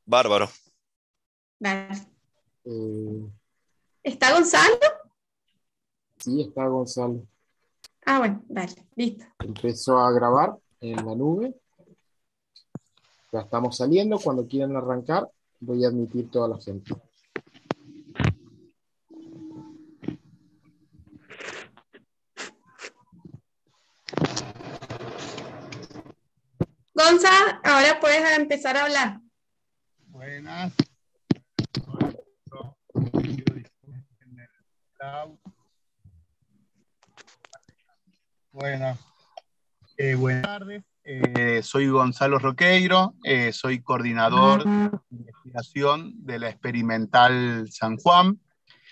Bárbaro. Dale. Eh, ¿Está Gonzalo? sí, está Gonzalo. Ah, bueno, dale, listo. Empezó a grabar en la nube. Ya estamos saliendo. Cuando quieran arrancar, voy a admitir toda la gente. Gonza, ahora puedes empezar a hablar. Buenas. Bueno, buenas tardes. Soy Gonzalo Roqueiro, soy coordinador de investigación de la Experimental San Juan.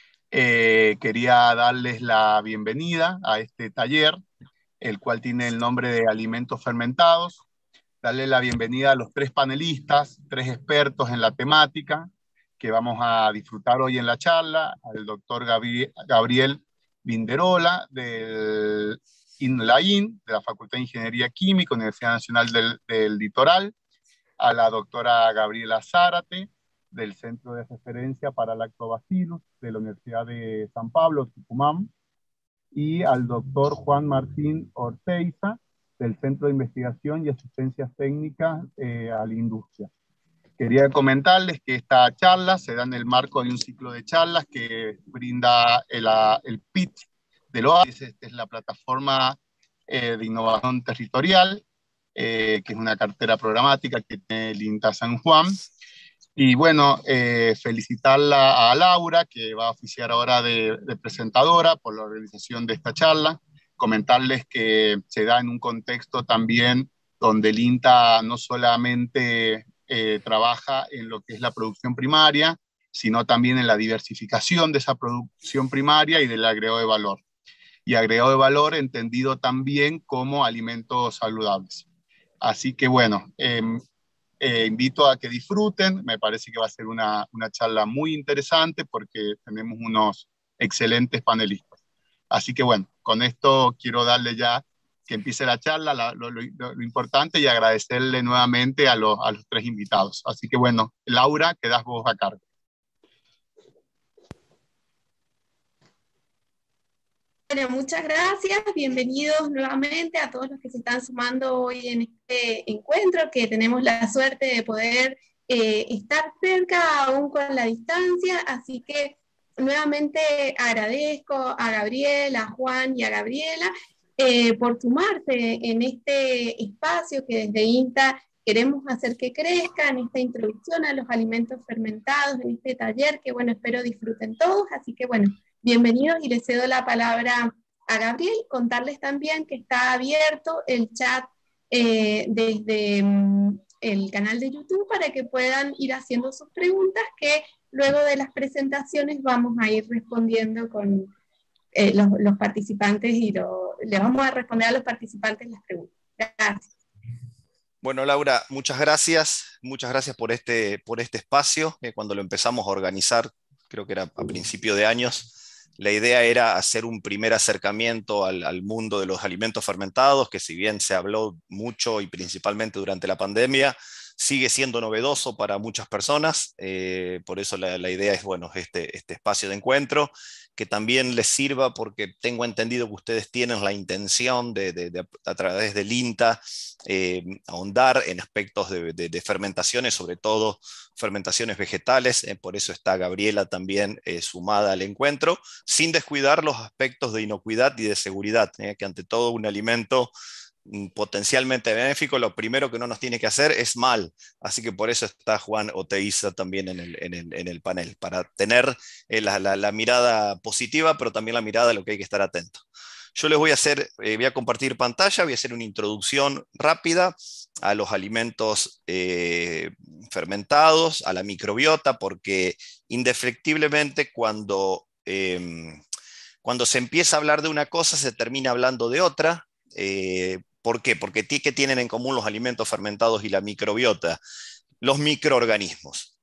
Quería darles la bienvenida a este taller, el cual tiene el nombre de Alimentos Fermentados. Darle la bienvenida a los 3 panelistas, 3 expertos en la temática que vamos a disfrutar hoy en la charla: al doctor Gabriel Vinderola del INLAIN, de la Facultad de Ingeniería Química, Universidad Nacional del Litoral; a la doctora Gabriela Zárate, del Centro de Referencia para Lactobacillus, de la Universidad de San Pablo, Tucumán; y al doctor Juan Martín Orteiza, del Centro de Investigación y Asistencias Técnicas a la Industria. Quería comentarles que esta charla se da en el marco de un ciclo de charlas que brinda el PIT del OAS. Esta es la plataforma de innovación territorial, que es una cartera programática que tiene el INTA San Juan. Y bueno, felicitarla a Laura, que va a oficiar ahora de presentadora por la organización de esta charla. Comentarles que se da en un contexto también donde el INTA no solamente trabaja en lo que es la producción primaria, sino también en la diversificación de esa producción primaria y del agregado de valor. Y agregado de valor entendido también como alimentos saludables. Así que bueno, invito a que disfruten. Me parece que va a ser una charla muy interesante porque tenemos unos excelentes panelistas. Así que bueno, con esto quiero darle ya que empiece la charla, lo importante, y agradecerle nuevamente a los 3 invitados. Así que bueno, Laura, quedas vos a cargo. Bueno, muchas gracias, bienvenidos nuevamente a todos los que se están sumando hoy en este encuentro, que tenemos la suerte de poder estar cerca aún con la distancia, así que nuevamente agradezco a Gabriel, a Juan y a Gabriela por sumarse en este espacio que desde INTA queremos hacer que crezca, en esta introducción a los alimentos fermentados, en este taller que bueno, espero disfruten todos, así que bueno, bienvenidos y les cedo la palabra a Gabriel. Contarles también que está abierto el chat desde el canal de YouTube para que puedan ir haciendo sus preguntas, que luego de las presentaciones vamos a ir respondiendo con los participantes y le vamos a responder a los participantes las preguntas. Gracias. Bueno, Laura, muchas gracias por este espacio. Cuando lo empezamos a organizar, creo que era a principio de años, la idea era hacer un primer acercamiento al mundo de los alimentos fermentados, que si bien se habló mucho y principalmente durante la pandemia, sigue siendo novedoso para muchas personas. Por eso la idea es, bueno, este espacio de encuentro, que también les sirva, porque tengo entendido que ustedes tienen la intención de a través del INTA, ahondar en aspectos de fermentaciones, sobre todo fermentaciones vegetales. Por eso está Gabriela también sumada al encuentro, sin descuidar los aspectos de inocuidad y de seguridad, que ante todo un alimento potencialmente benéfico, lo primero que no nos tiene que hacer es mal. Así que por eso está Juan Oteiza también en el panel, para tener la mirada positiva, pero también la mirada a lo que hay que estar atento. Yo les voy a compartir pantalla, voy a hacer una introducción rápida a los alimentos fermentados, a la microbiota, porque indefectiblemente cuando se empieza a hablar de una cosa se termina hablando de otra. ¿Por qué? Porque ¿qué tienen en común los alimentos fermentados y la microbiota? Los microorganismos,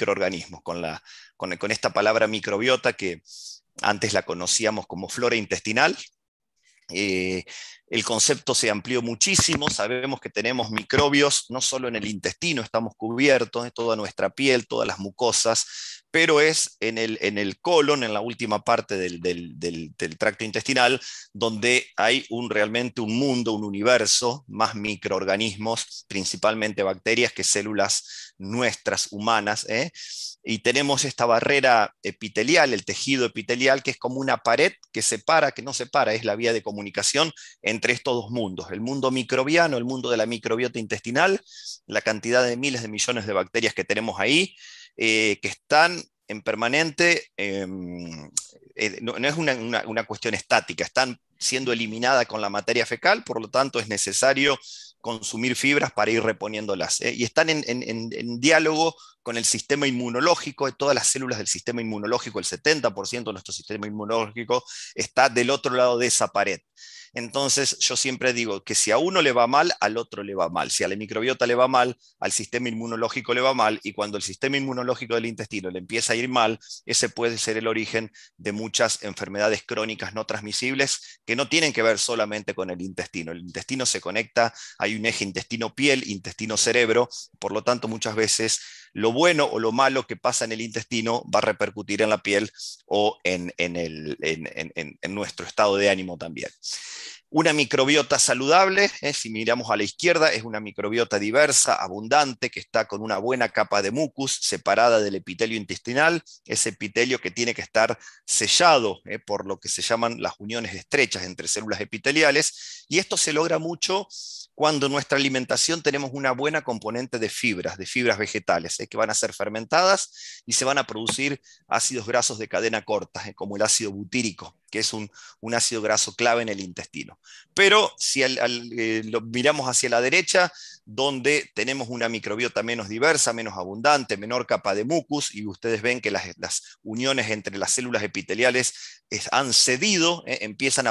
con esta palabra microbiota, que antes la conocíamos como flora intestinal. El concepto se amplió muchísimo, sabemos que tenemos microbios, no solo en el intestino estamos cubiertos, toda nuestra piel, todas las mucosas, pero es en el colon, en la última parte del tracto intestinal, donde hay realmente un mundo, un universo, más microorganismos, principalmente bacterias que células nuestras, humanas, y tenemos esta barrera epitelial, el tejido epitelial, que es como una pared que separa, que no separa, es la vía de comunicación entre estos dos mundos, el mundo microbiano, el mundo de la microbiota intestinal, la cantidad de miles de millones de bacterias que tenemos ahí, que están en permanente, no es una cuestión estática, están siendo eliminadas con la materia fecal, por lo tanto es necesario consumir fibras para ir reponiéndolas, y están en diálogo con el sistema inmunológico, de todas las células del sistema inmunológico, el 70% de nuestro sistema inmunológico está del otro lado de esa pared. Entonces yo siempre digo que si a uno le va mal, al otro le va mal. Si a la microbiota le va mal, al sistema inmunológico le va mal, y cuando el sistema inmunológico del intestino le empieza a ir mal, ese puede ser el origen de muchas enfermedades crónicas no transmisibles que no tienen que ver solamente con el intestino. El intestino se conecta, hay un eje intestino-piel, intestino-cerebro, por lo tanto muchas veces lo bueno o lo malo que pasa en el intestino va a repercutir en la piel o en nuestro estado de ánimo también. Una microbiota saludable, si miramos a la izquierda, es una microbiota diversa, abundante, que está con una buena capa de mucus separada del epitelio intestinal, ese epitelio que tiene que estar sellado por lo que se llaman las uniones estrechas entre células epiteliales, y esto se logra mucho cuando en nuestra alimentación tenemos una buena componente de fibras vegetales, que van a ser fermentadas y se van a producir ácidos grasos de cadena corta, como el ácido butírico, que es un ácido graso clave en el intestino. Pero si lo miramos hacia la derecha, donde tenemos una microbiota menos diversa, menos abundante, menor capa de mucus, y ustedes ven que las uniones entre las células epiteliales han cedido, empiezan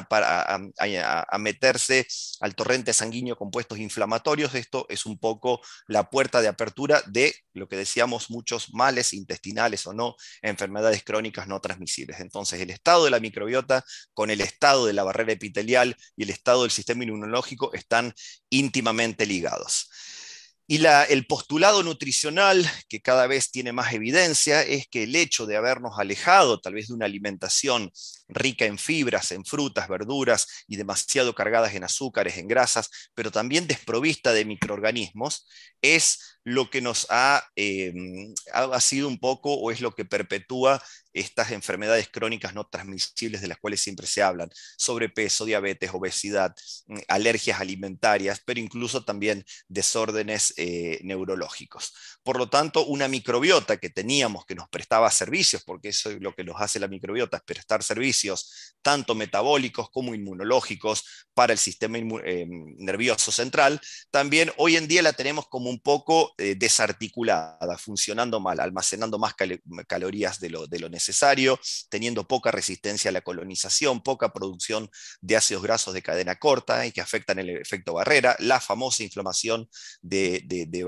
a meterse al torrente sanguíneo compuestos inflamatorios. Esto es un poco la puerta de apertura de lo que decíamos, muchos males intestinales o no, enfermedades crónicas no transmisibles. Entonces el estado de la microbiota con el estado de la barrera epitelial y el estado del sistema inmunológico están íntimamente ligados. Y el postulado nutricional, que cada vez tiene más evidencia, es que el hecho de habernos alejado tal vez de una alimentación rica en fibras, en frutas, verduras y demasiado cargadas en azúcares, en grasas, pero también desprovista de microorganismos, es lo que nos ha sido un poco, o es lo que perpetúa estas enfermedades crónicas no transmisibles de las cuales siempre se hablan: sobrepeso, diabetes, obesidad, alergias alimentarias, pero incluso también desórdenes neurológicos. Por lo tanto, una microbiota que teníamos, que nos prestaba servicios, porque eso es lo que nos hace la microbiota, es prestar servicios tanto metabólicos como inmunológicos para el sistema nervioso central, también hoy en día la tenemos como un poco desarticulada, funcionando mal, almacenando más calorías de lo necesario, teniendo poca resistencia a la colonización, poca producción de ácidos grasos de cadena corta y que afectan el efecto barrera, la famosa inflamación de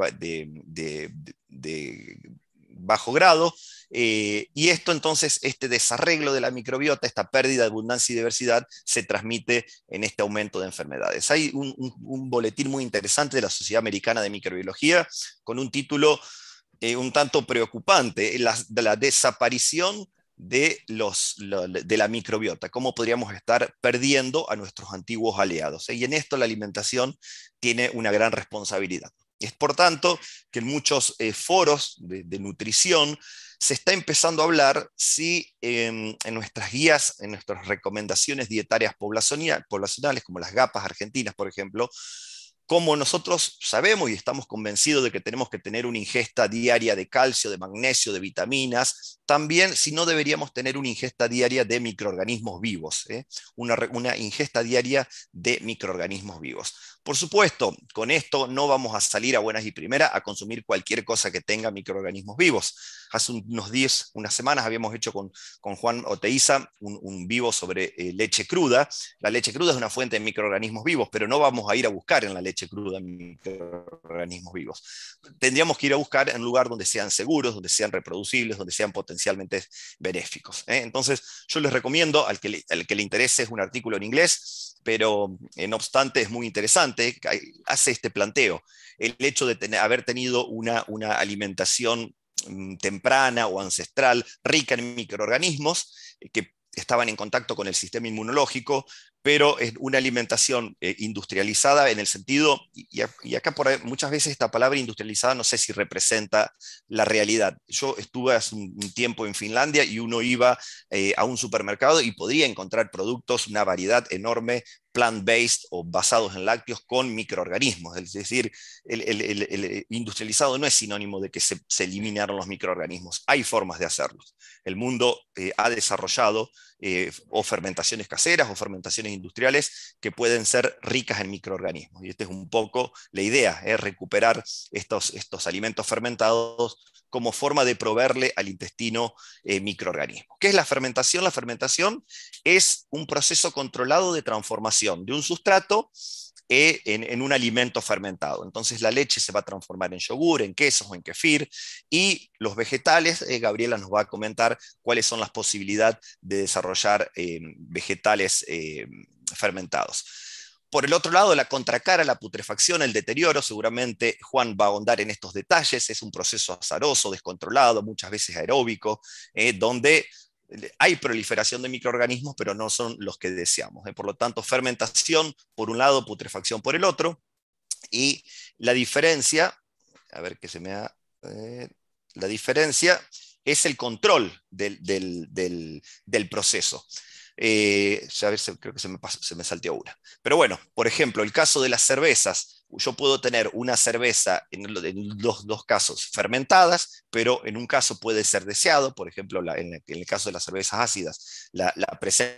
bajo grado, y esto entonces, este desarreglo de la microbiota, esta pérdida de abundancia y diversidad, se transmite en este aumento de enfermedades. Hay un boletín muy interesante de la Sociedad Americana de Microbiología con un título un tanto preocupante: la desaparición de la microbiota, cómo podríamos estar perdiendo a nuestros antiguos aliados. Y en esto la alimentación tiene una gran responsabilidad. Es por tanto que en muchos foros de nutrición se está empezando a hablar si en nuestras guías, en nuestras recomendaciones dietarias poblacionales, como las GAPAs argentinas, por ejemplo, como nosotros sabemos y estamos convencidos de que tenemos que tener una ingesta diaria de calcio, de magnesio, de vitaminas, también si no deberíamos tener una ingesta diaria de microorganismos vivos, una ingesta diaria de microorganismos vivos. Por supuesto, con esto no vamos a salir a buenas y primeras a consumir cualquier cosa que tenga microorganismos vivos. Hace unas semanas habíamos hecho con Juan Oteiza un vivo sobre leche cruda. La leche cruda es una fuente de microorganismos vivos, pero no vamos a ir a buscar en la leche leche cruda en microorganismos vivos. Tendríamos que ir a buscar en un lugar donde sean seguros, donde sean reproducibles, donde sean potencialmente benéficos. Entonces, yo les recomiendo, al que le interese, es un artículo en inglés, pero no obstante es muy interesante, hace este planteo. El hecho de haber tenido una alimentación temprana o ancestral, rica en microorganismos, que estaban en contacto con el sistema inmunológico, pero es una alimentación industrializada en el sentido, y acá por ahí, muchas veces esta palabra industrializada no sé si representa la realidad. Yo estuve hace un tiempo en Finlandia y uno iba a un supermercado y podía encontrar productos, una variedad enorme, plant-based o basados en lácteos con microorganismos. Es decir, el industrializado no es sinónimo de que se eliminaron los microorganismos. Hay formas de hacerlos. El mundo ha desarrollado o fermentaciones caseras o fermentaciones industriales que pueden ser ricas en microorganismos. Y esta es un poco la idea, recuperar estos alimentos fermentados como forma de proveerle al intestino microorganismos. ¿Qué es la fermentación? La fermentación es un proceso controlado de transformación de un sustrato en un alimento fermentado. Entonces la leche se va a transformar en yogur, en quesos o en kefir, y los vegetales, Gabriela nos va a comentar cuáles son las posibilidades de desarrollar vegetales fermentados. Por el otro lado, la contracara, la putrefacción, el deterioro, seguramente Juan va a ahondar en estos detalles, es un proceso azaroso, descontrolado, muchas veces aeróbico, donde hay proliferación de microorganismos, pero no son los que deseamos. Por lo tanto, fermentación por un lado, putrefacción por el otro, y la diferencia, a ver qué se me da, la diferencia es el control del proceso. A ver, creo que se me salteó una. Pero bueno, por ejemplo, el caso de las cervezas, yo puedo tener una cerveza en dos casos fermentadas, pero en un caso puede ser deseado, por ejemplo, en el caso de las cervezas ácidas, la presencia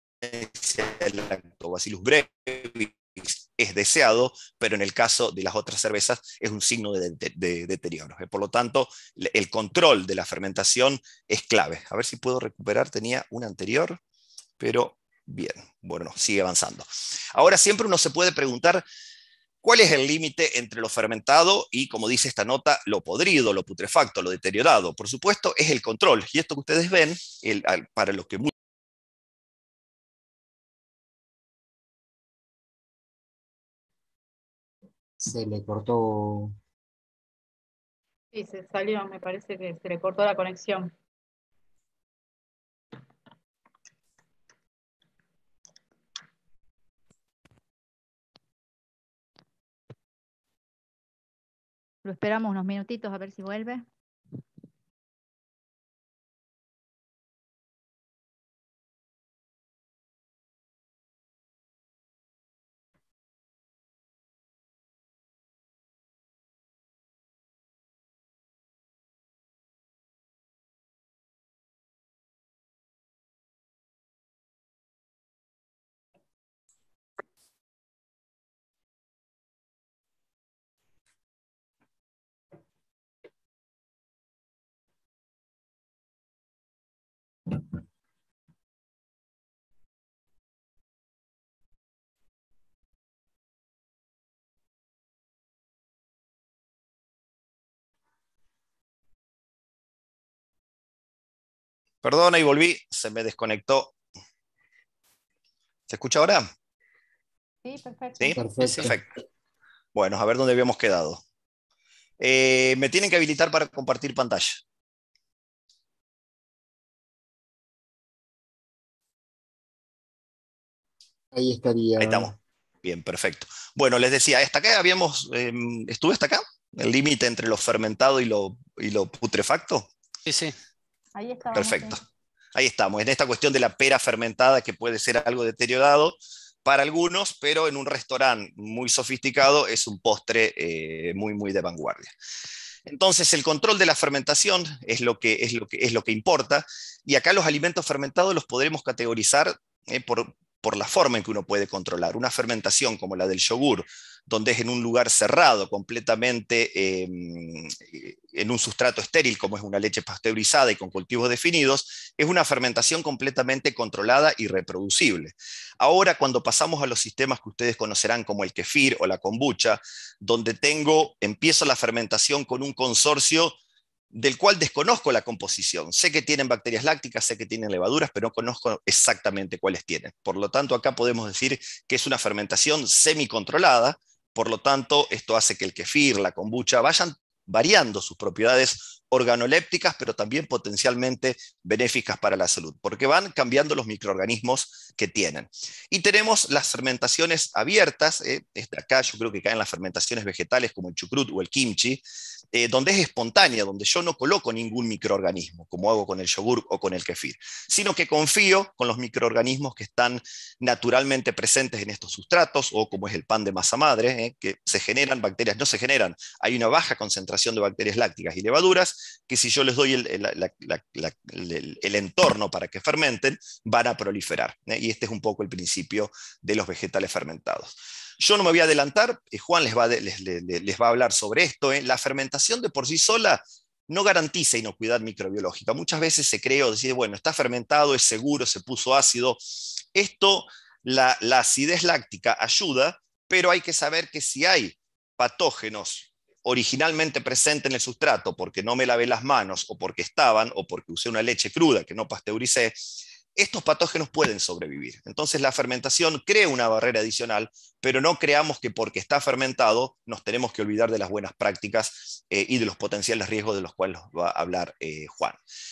del Lactobacillus brevis es deseado, pero en el caso de las otras cervezas es un signo de deterioro. Por lo tanto, el control de la fermentación es clave. A ver si puedo recuperar, tenía una anterior. Pero bien, bueno, sigue avanzando. Ahora siempre uno se puede preguntar cuál es el límite entre lo fermentado y, como dice esta nota, lo podrido, lo putrefacto, lo deteriorado. Por supuesto, es el control. Y esto que ustedes ven, para los que... Se le cortó. Sí, se salió, me parece que se le cortó la conexión. Lo esperamos unos minutitos a ver si vuelve. Perdona y volví, se me desconectó. ¿Se escucha ahora? Sí, perfecto. ¿Sí? Perfecto. Perfecto. Bueno, a ver dónde habíamos quedado. Me tienen que habilitar para compartir pantalla. Ahí estaría. Ahí estamos. Bien, perfecto. Bueno, les decía, hasta acá estuve hasta acá, el límite entre lo fermentado y lo putrefacto. Sí, sí. Ahí está. Perfecto. Ahí estamos, en esta cuestión de la pera fermentada, que puede ser algo deteriorado para algunos, pero en un restaurante muy sofisticado es un postre muy, muy de vanguardia. Entonces, el control de la fermentación es lo que importa, y acá los alimentos fermentados los podremos categorizar por la forma en que uno puede controlar. Una fermentación como la del yogur, donde es en un lugar cerrado, completamente en un sustrato estéril, como es una leche pasteurizada y con cultivos definidos, es una fermentación completamente controlada y reproducible. Ahora, cuando pasamos a los sistemas que ustedes conocerán como el kefir o la kombucha, donde empiezo la fermentación con un consorcio del cual desconozco la composición. Sé que tienen bacterias lácticas, sé que tienen levaduras, pero no conozco exactamente cuáles tienen. Por lo tanto, acá podemos decir que es una fermentación semicontrolada. Por lo tanto, esto hace que el kefir, la kombucha, vayan variando sus propiedades organolépticas, pero también potencialmente benéficas para la salud, porque van cambiando los microorganismos que tienen. Y tenemos las fermentaciones abiertas, acá yo creo que caen las fermentaciones vegetales como el chucrut o el kimchi, donde es espontánea, donde yo no coloco ningún microorganismo, como hago con el yogur o con el kefir, sino que confío con los microorganismos que están naturalmente presentes en estos sustratos, o como es el pan de masa madre, que se generan bacterias, no se generan, hay una baja concentración de bacterias lácticas y levaduras, que si yo les doy el entorno para que fermenten, van a proliferar. Y este es un poco el principio de los vegetales fermentados. Yo no me voy a adelantar, Juan les va a hablar sobre esto. La fermentación de por sí sola no garantiza inocuidad microbiológica. Muchas veces se cree o decide, bueno, está fermentado, es seguro, se puso ácido. Esto, la acidez láctica ayuda, pero hay que saber que si hay patógenos originalmente presentes en el sustrato porque no me lavé las manos, o porque estaban, o porque usé una leche cruda que no pasteuricé, estos patógenos pueden sobrevivir. Entonces la fermentación crea una barrera adicional, pero no creamos que porque está fermentado nos tenemos que olvidar de las buenas prácticas y de los potenciales riesgos de los cuales va a hablar Juan.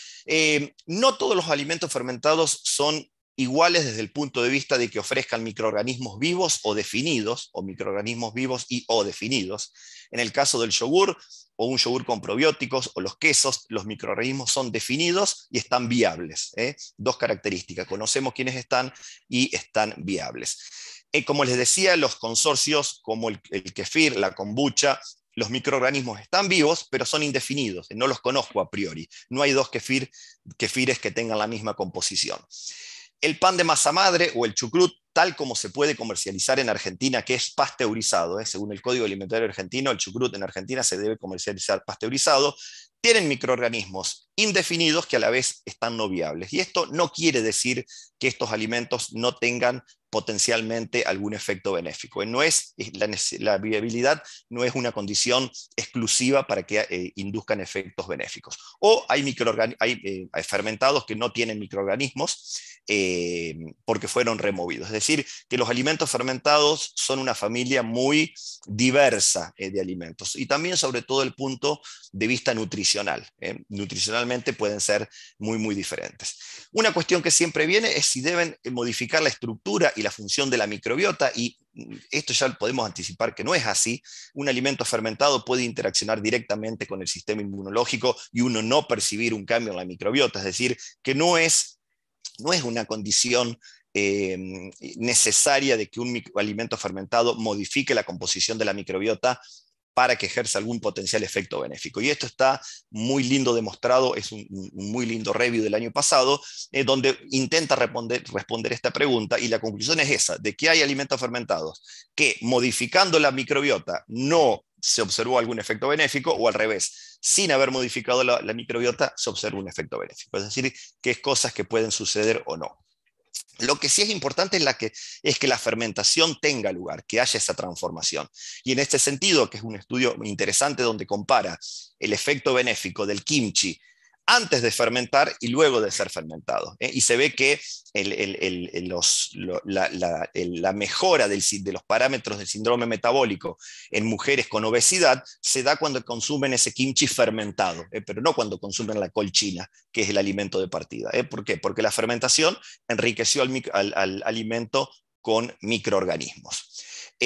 No todos los alimentos fermentados son iguales desde el punto de vista de que ofrezcan microorganismos vivos o definidos, o microorganismos vivos y o definidos. En el caso del yogur, o un yogur con probióticos, o los quesos, los microorganismos son definidos y están viables. Dos características, conocemos quiénes están y están viables. Como les decía, los consorcios como el kefir, la kombucha, los microorganismos están vivos, pero son indefinidos, no los conozco a priori. No hay dos kefires que tengan la misma composición. El pan de masa madre o el chucrut, tal como se puede comercializar en Argentina, que es pasteurizado, según el Código Alimentario Argentino, el chucrut en Argentina se debe comercializar pasteurizado, tienen microorganismos indefinidos que a la vez están no viables. Y esto no quiere decir que estos alimentos no tengan potencialmente algún efecto benéfico. La viabilidad no es una condición exclusiva para que induzcan efectos benéficos. O hay fermentados que no tienen microorganismos porque fueron removidos. Es decir, que los alimentos fermentados son una familia muy diversa de alimentos. Y también sobre todo el punto de vista nutricional. Nutricionalmente pueden ser muy, muy diferentes. Una cuestión que siempre viene es si deben modificar la estructura y la función de la microbiota, y esto ya podemos anticipar que no es así. Un alimento fermentado puede interaccionar directamente con el sistema inmunológico y uno no percibir un cambio en la microbiota, es decir, que no es una condición necesaria de que un alimento fermentado modifique la composición de la microbiota para que ejerza algún potencial efecto benéfico. Y esto está muy lindo demostrado, es un muy lindo review del año pasado, donde intenta responder esta pregunta, y la conclusión es esa, de que hay alimentos fermentados que modificando la microbiota no se observó algún efecto benéfico, o al revés, sin haber modificado la microbiota se observa un efecto benéfico. Es decir, que es cosas que pueden suceder o no. Lo que sí es importante es que la fermentación tenga lugar, que haya esa transformación. Y en este sentido, que es un estudio interesante donde compara el efecto benéfico del kimchi antes de fermentar y luego de ser fermentado. Y se ve que la mejora de los parámetros del síndrome metabólico en mujeres con obesidad se da cuando consumen ese kimchi fermentado, pero no cuando consumen la col china, que es el alimento de partida. ¿Por qué? Porque la fermentación enriqueció al alimento con microorganismos.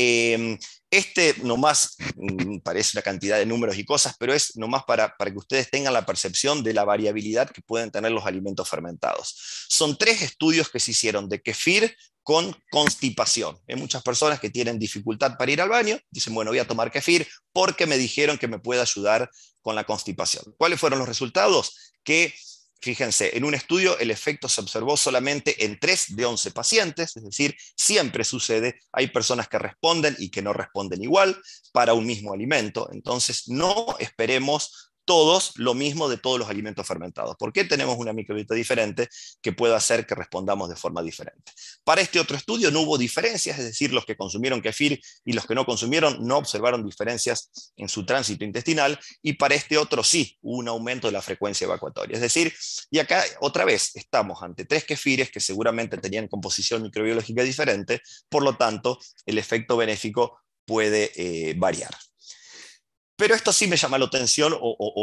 Nomás parece una cantidad de números y cosas, pero es nomás para que ustedes tengan la percepción de la variabilidad que pueden tener los alimentos fermentados. Son 3 estudios que se hicieron de kefir con constipación. Hay muchas personas que tienen dificultad para ir al baño, dicen, bueno, voy a tomar kefir porque me dijeron que me puede ayudar con la constipación. ¿Cuáles fueron los resultados? Que Fíjense, en un estudio el efecto se observó solamente en 3 de 11 pacientes, es decir, siempre sucede, hay personas que responden y que no responden igual para un mismo alimento, entonces no esperemos todos lo mismo de todos los alimentos fermentados. ¿Por qué tenemos una microbiota diferente que pueda hacer que respondamos de forma diferente? Para este otro estudio no hubo diferencias, es decir, los que consumieron kefir y los que no consumieron no observaron diferencias en su tránsito intestinal, y para este otro sí hubo un aumento de la frecuencia evacuatoria. Es decir, y acá otra vez estamos ante 3 kefires que seguramente tenían composición microbiológica diferente, por lo tanto el efecto benéfico puede variar. Pero esto sí me llama la atención,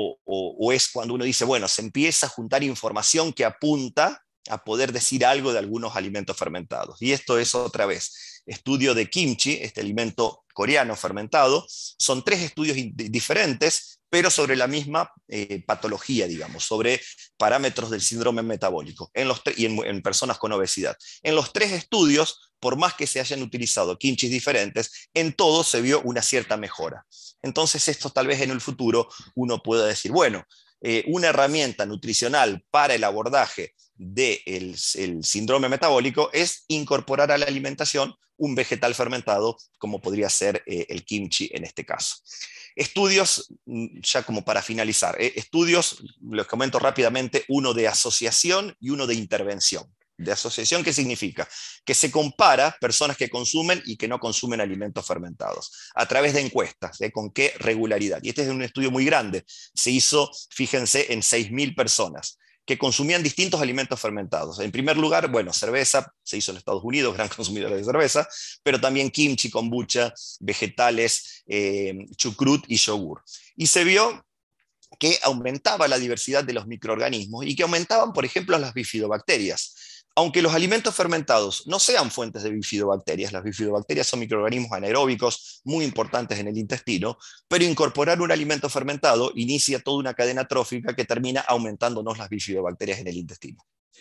o es cuando uno dice, bueno, se empieza a juntar información que apunta a poder decir algo de algunos alimentos fermentados. Y esto es otra vez, estudio de kimchi, este alimento coreano fermentado. Son 3 estudios diferentes, pero sobre la misma patología, digamos, sobre parámetros del síndrome metabólico y en personas con obesidad. En los 3 estudios, por más que se hayan utilizado kimchis diferentes, en todos se vio una cierta mejora. Entonces esto tal vez en el futuro uno pueda decir, bueno, una herramienta nutricional para el abordaje del síndrome metabólico es incorporar a la alimentación un vegetal fermentado, como podría ser el kimchi en este caso. Estudios, ya como para finalizar, estudios, los comento rápidamente, uno de asociación y uno de intervención. De asociación, ¿qué significa? Que se compara personas que consumen y que no consumen alimentos fermentados a través de encuestas, con qué regularidad. Y este es un estudio muy grande, se hizo, fíjense, en 6.000 personas que consumían distintos alimentos fermentados. En primer lugar, bueno, cerveza, se hizo en Estados Unidos, gran consumidores de cerveza, pero también kimchi, kombucha, vegetales, chucrut y yogur. Y se vio que aumentaba la diversidad de los microorganismos y que aumentaban, por ejemplo, las bifidobacterias. Aunque los alimentos fermentados no sean fuentes de bifidobacterias, las bifidobacterias son microorganismos anaeróbicos muy importantes en el intestino, pero incorporar un alimento fermentado inicia toda una cadena trófica que termina aumentándonos las bifidobacterias en el intestino.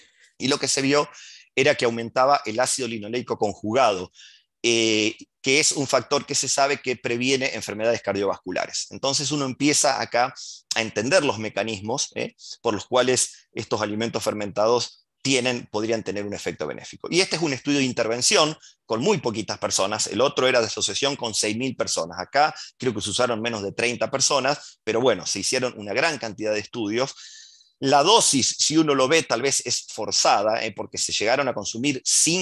Y lo que se vio era que aumentaba el ácido linoleico conjugado, que es un factor que se sabe que previene enfermedades cardiovasculares. Entonces uno empieza acá a entender los mecanismos por los cuales estos alimentos fermentados podrían tener un efecto benéfico. Y este es un estudio de intervención con muy poquitas personas, el otro era de asociación con 6.000 personas. Acá creo que se usaron menos de 30 personas, pero bueno, se hicieron una gran cantidad de estudios. La dosis, si uno lo ve, tal vez es forzada, porque se llegaron a consumir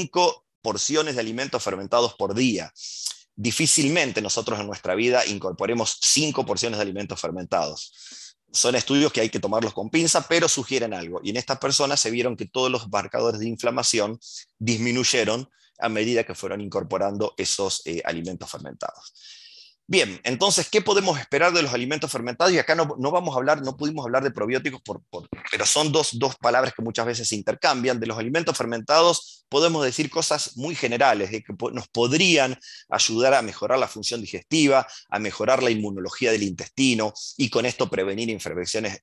5 porciones de alimentos fermentados por día. Difícilmente nosotros en nuestra vida incorporemos 5 porciones de alimentos fermentados. Son estudios que hay que tomarlos con pinza, pero sugieren algo. Y en estas personas se vieron que todos los marcadores de inflamación disminuyeron a medida que fueron incorporando esos alimentos fermentados. Bien, entonces, ¿qué podemos esperar de los alimentos fermentados? Y acá no pudimos hablar de probióticos, pero son dos palabras que muchas veces se intercambian. De los alimentos fermentados podemos decir cosas muy generales, que nos podrían ayudar a mejorar la función digestiva, a mejorar la inmunología del intestino y con esto prevenir infecciones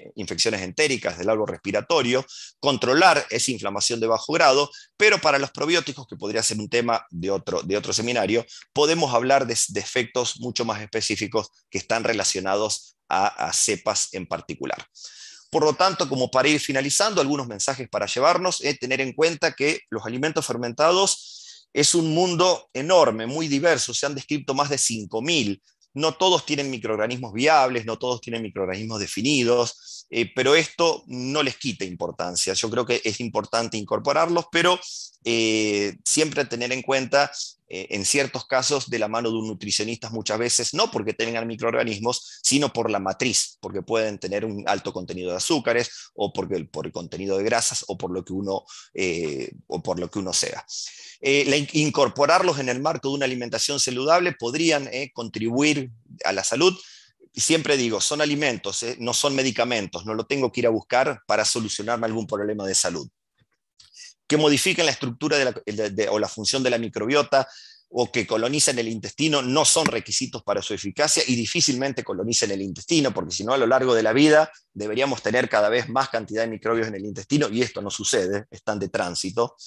entéricas del árbol respiratorio, controlar esa inflamación de bajo grado, pero para los probióticos, que podría ser un tema de otro seminario, podemos hablar de efectos mucho más específicos que están relacionados a cepas en particular. Por lo tanto, como para ir finalizando, algunos mensajes para llevarnos es tener en cuenta que los alimentos fermentados es un mundo enorme, muy diverso, se han descrito más de 5.000. No todos tienen microorganismos viables, no todos tienen microorganismos definidos, pero esto no les quita importancia. Yo creo que es importante incorporarlos, pero siempre tener en cuenta, en ciertos casos, de la mano de un nutricionista muchas veces, no porque tengan microorganismos, sino por la matriz, porque pueden tener un alto contenido de azúcares, o por el contenido de grasas, o por lo que uno sea. Incorporarlos en el marco de una alimentación saludable podrían contribuir a la salud. Siempre digo, son alimentos, no son medicamentos, no lo tengo que ir a buscar para solucionarme algún problema de salud. Que modifiquen la estructura o la función de la microbiota o que colonicen el intestino no son requisitos para su eficacia y difícilmente colonicen el intestino, porque si no, a lo largo de la vida deberíamos tener cada vez más cantidad de microbios en el intestino y esto no sucede, están de tránsito.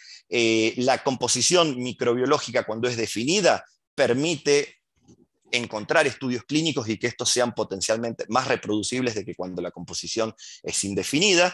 La composición microbiológica, cuando es definida, permite encontrar estudios clínicos y que estos sean potencialmente más reproducibles de que cuando la composición es indefinida.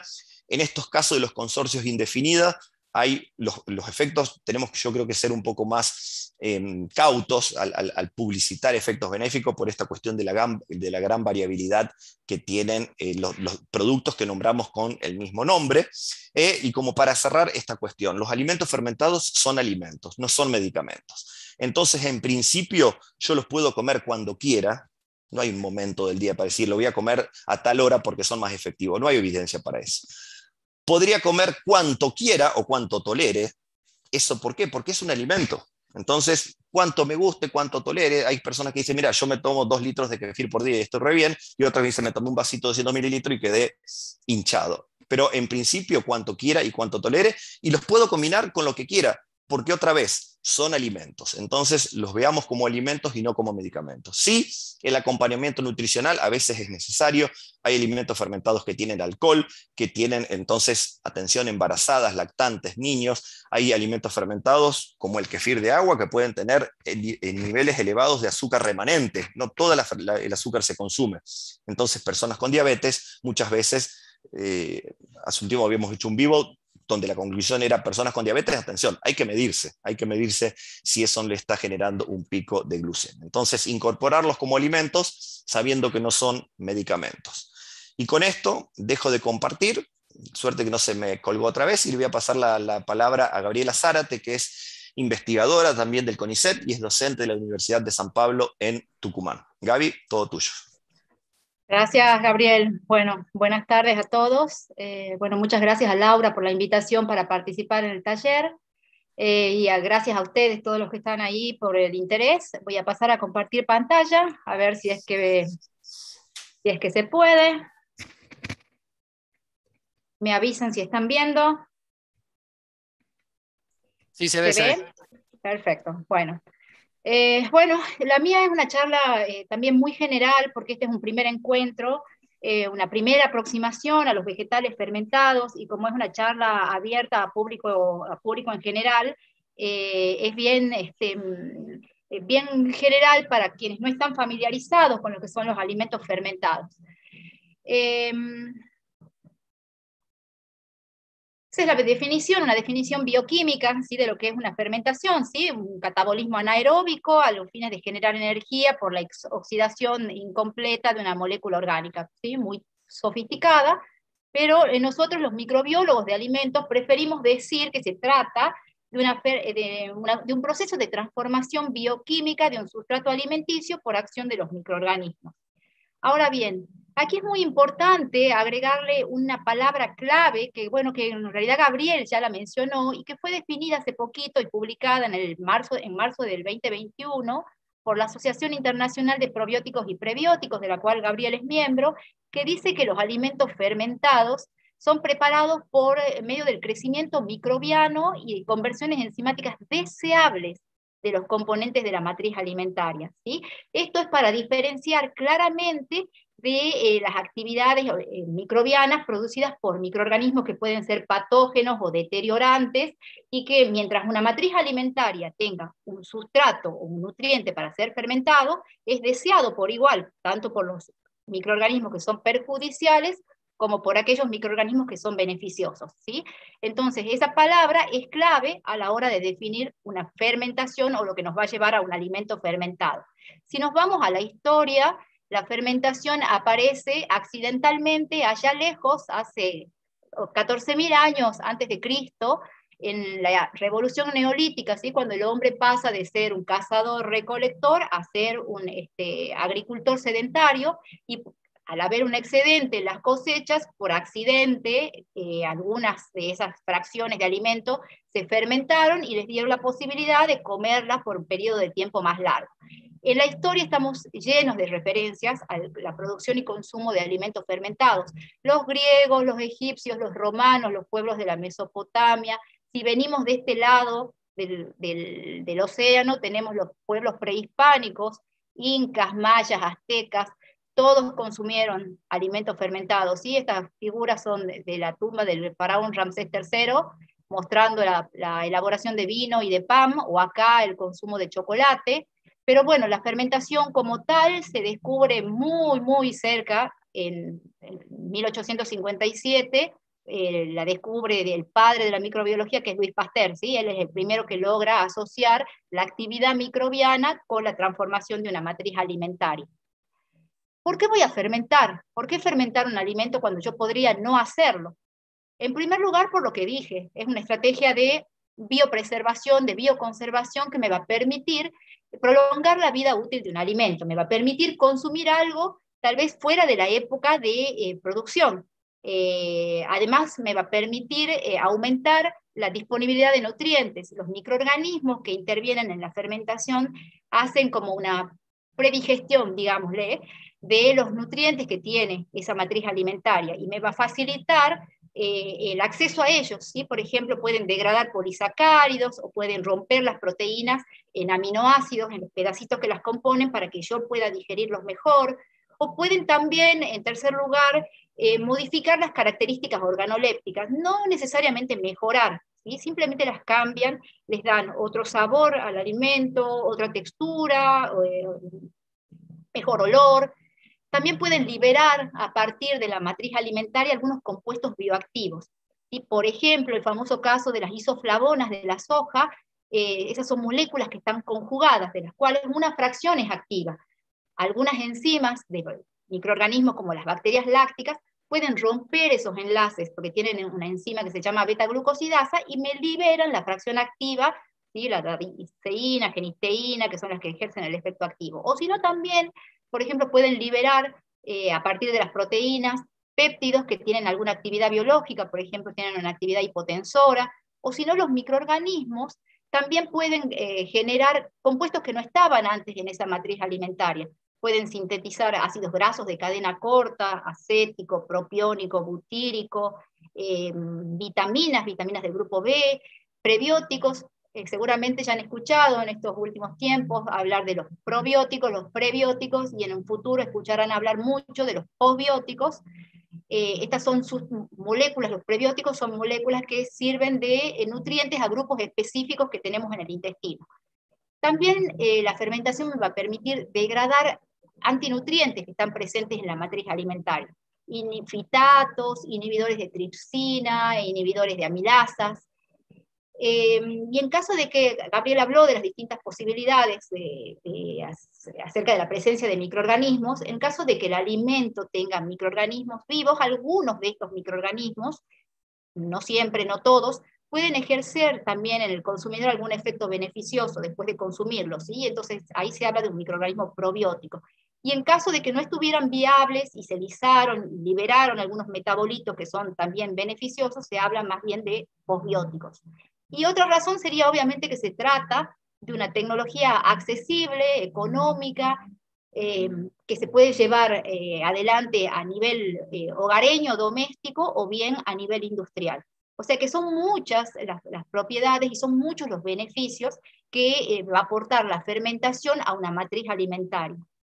En estos casos de los consorcios indefinidos, hay los efectos, tenemos yo creo que ser un poco más cautos al publicitar efectos benéficos por esta cuestión de la gran variabilidad que tienen los productos que nombramos con el mismo nombre. Y como para cerrar esta cuestión, los alimentos fermentados son alimentos, no son medicamentos. Entonces, en principio, yo los puedo comer cuando quiera. No hay un momento del día para decir, lo voy a comer a tal hora porque son más efectivos. No hay evidencia para eso. Podría comer cuanto quiera o cuanto tolere. ¿Eso por qué? Porque es un alimento. Entonces, cuánto me guste, cuánto tolere. Hay personas que dicen, mira, yo me tomo 2 litros de kefir por día y estoy re bien. Y otras dicen, me tomé un vasito de 200 mililitros y quedé hinchado. Pero en principio, cuanto quiera y cuanto tolere. Y los puedo combinar con lo que quiera. Porque otra vez, son alimentos. Entonces, los veamos como alimentos y no como medicamentos. Sí, el acompañamiento nutricional a veces es necesario. Hay alimentos fermentados que tienen alcohol, que tienen entonces, atención, embarazadas, lactantes, niños. Hay alimentos fermentados como el kefir de agua que pueden tener niveles elevados de azúcar remanente. No todo el azúcar se consume. Entonces, personas con diabetes, muchas veces, hace un tiempo habíamos hecho un vivo donde la conclusión era personas con diabetes, atención, hay que medirse si eso le está generando un pico de glucemia. Entonces, incorporarlos como alimentos sabiendo que no son medicamentos. Y con esto dejo de compartir, suerte que no se me colgó otra vez, y le voy a pasar la palabra a Gabriela Zárate, que es investigadora también del CONICET y es docente de la Universidad de San Pablo en Tucumán. Gaby, todo tuyo. Gracias, Gabriel. Bueno, buenas tardes a todos. Bueno, muchas gracias a Laura por la invitación para participar en el taller. Gracias a ustedes, todos los que están ahí, por el interés. Voy a pasar a compartir pantalla, a ver si es que se puede. Me avisan si están viendo. Sí, se ve. ¿Se ve? Perfecto. Bueno, la mía es una charla también muy general, porque este es un primer encuentro, una primera aproximación a los vegetales fermentados, y como es una charla abierta a público en general, es bien, bien general para quienes no están familiarizados con lo que son los alimentos fermentados. Esa es la definición, una definición bioquímica, ¿sí?, de lo que es una fermentación, ¿sí?, un catabolismo anaeróbico a los fines de generar energía por la oxidación incompleta de una molécula orgánica, ¿sí?, muy sofisticada, pero nosotros los microbiólogos de alimentos preferimos decir que se trata de un proceso de transformación bioquímica de un sustrato alimenticio por acción de los microorganismos. Ahora bien, aquí es muy importante agregarle una palabra clave que, bueno, que en realidad Gabriel ya la mencionó y que fue definida hace poquito y publicada en marzo del 2021 por la Asociación Internacional de Probióticos y Prebióticos, de la cual Gabriel es miembro, que dice que los alimentos fermentados son preparados por medio del crecimiento microbiano y conversiones enzimáticas deseables de los componentes de la matriz alimentaria, ¿sí? Esto es para diferenciar claramente de las actividades microbianas producidas por microorganismos que pueden ser patógenos o deteriorantes, y que mientras una matriz alimentaria tenga un sustrato o un nutriente para ser fermentado, es deseado por igual, tanto por los microorganismos que son perjudiciales como por aquellos microorganismos que son beneficiosos, ¿sí? Entonces, esa palabra es clave a la hora de definir una fermentación o lo que nos va a llevar a un alimento fermentado. Si nos vamos a la historia, la fermentación aparece accidentalmente allá lejos, hace 14.000 años antes de Cristo, en la revolución neolítica, ¿sí?, cuando el hombre pasa de ser un cazador-recolector a ser un agricultor sedentario, y al haber un excedente en las cosechas, por accidente, algunas de esas fracciones de alimento se fermentaron y les dieron la posibilidad de comerlas por un periodo de tiempo más largo. En la historia estamos llenos de referencias a la producción y consumo de alimentos fermentados. Los griegos, los egipcios, los romanos, los pueblos de la Mesopotamia. Si venimos de este lado del océano, tenemos los pueblos prehispánicos, incas, mayas, aztecas. Todos consumieron alimentos fermentados, ¿sí? Estas figuras son de la tumba del faraón Ramsés III, mostrando la elaboración de vino y de pan, o acá el consumo de chocolate. Pero bueno, la fermentación como tal se descubre muy, muy cerca, en 1857, la descubre el padre de la microbiología, que es Louis Pasteur, ¿sí? Él es el primero que logra asociar la actividad microbiana con la transformación de una matriz alimentaria. ¿Por qué voy a fermentar? ¿Por qué fermentar un alimento cuando yo podría no hacerlo? En primer lugar, por lo que dije, es una estrategia de biopreservación, de bioconservación, que me va a permitir prolongar la vida útil de un alimento, me va a permitir consumir algo tal vez fuera de la época de producción. Además, me va a permitir aumentar la disponibilidad de nutrientes. Los microorganismos que intervienen en la fermentación hacen como una predigestión, digámosle, de los nutrientes que tiene esa matriz alimentaria, y me va a facilitar el acceso a ellos, ¿sí? Por ejemplo, pueden degradar polisacáridos o pueden romper las proteínas en aminoácidos, en los pedacitos que las componen, para que yo pueda digerirlos mejor, o pueden también, en tercer lugar, modificar las características organolépticas, no necesariamente mejorar, ¿sí? Simplemente las cambian, les dan otro sabor al alimento, otra textura, mejor olor. También pueden liberar a partir de la matriz alimentaria algunos compuestos bioactivos. ¿Sí? Por ejemplo, el famoso caso de las isoflavonas de la soja, esas son moléculas que están conjugadas, de las cuales una fracción es activa. Algunas enzimas de microorganismos como las bacterias lácticas pueden romper esos enlaces porque tienen una enzima que se llama beta-glucosidasa y me liberan la fracción activa, ¿sí? La radiceína, genisteína, que son las que ejercen el efecto activo. O si no, también, por ejemplo, pueden liberar a partir de las proteínas péptidos que tienen alguna actividad biológica, por ejemplo, tienen una actividad hipotensora, o si no, los microorganismos también pueden generar compuestos que no estaban antes en esa matriz alimentaria. Pueden sintetizar ácidos grasos de cadena corta, acético, propiónico, butírico, vitaminas del grupo B, prebióticos. Seguramente ya han escuchado en estos últimos tiempos hablar de los probióticos, los prebióticos, y en un futuro escucharán hablar mucho de los posbióticos. Estas son sus moléculas, los prebióticos son moléculas que sirven de nutrientes a grupos específicos que tenemos en el intestino. También la fermentación me va a permitir degradar antinutrientes que están presentes en la matriz alimentaria. Fitatos, inhibidores de tripsina, inhibidores de amilasas. Y en caso de que, Gabriel habló de las distintas posibilidades acerca de la presencia de microorganismos, en caso de que el alimento tenga microorganismos vivos, algunos de estos microorganismos, no siempre, no todos, pueden ejercer también en el consumidor algún efecto beneficioso después de consumirlo, ¿sí? Entonces ahí se habla de un microorganismo probiótico. Y en caso de que no estuvieran viables y se liberaron algunos metabolitos que son también beneficiosos, se habla más bien de posbióticos. Y otra razón sería obviamente que se trata de una tecnología accesible, económica, que se puede llevar adelante a nivel hogareño, doméstico, o bien a nivel industrial. O sea que son muchas las propiedades y son muchos los beneficios que va a aportar la fermentación a una matriz alimentaria.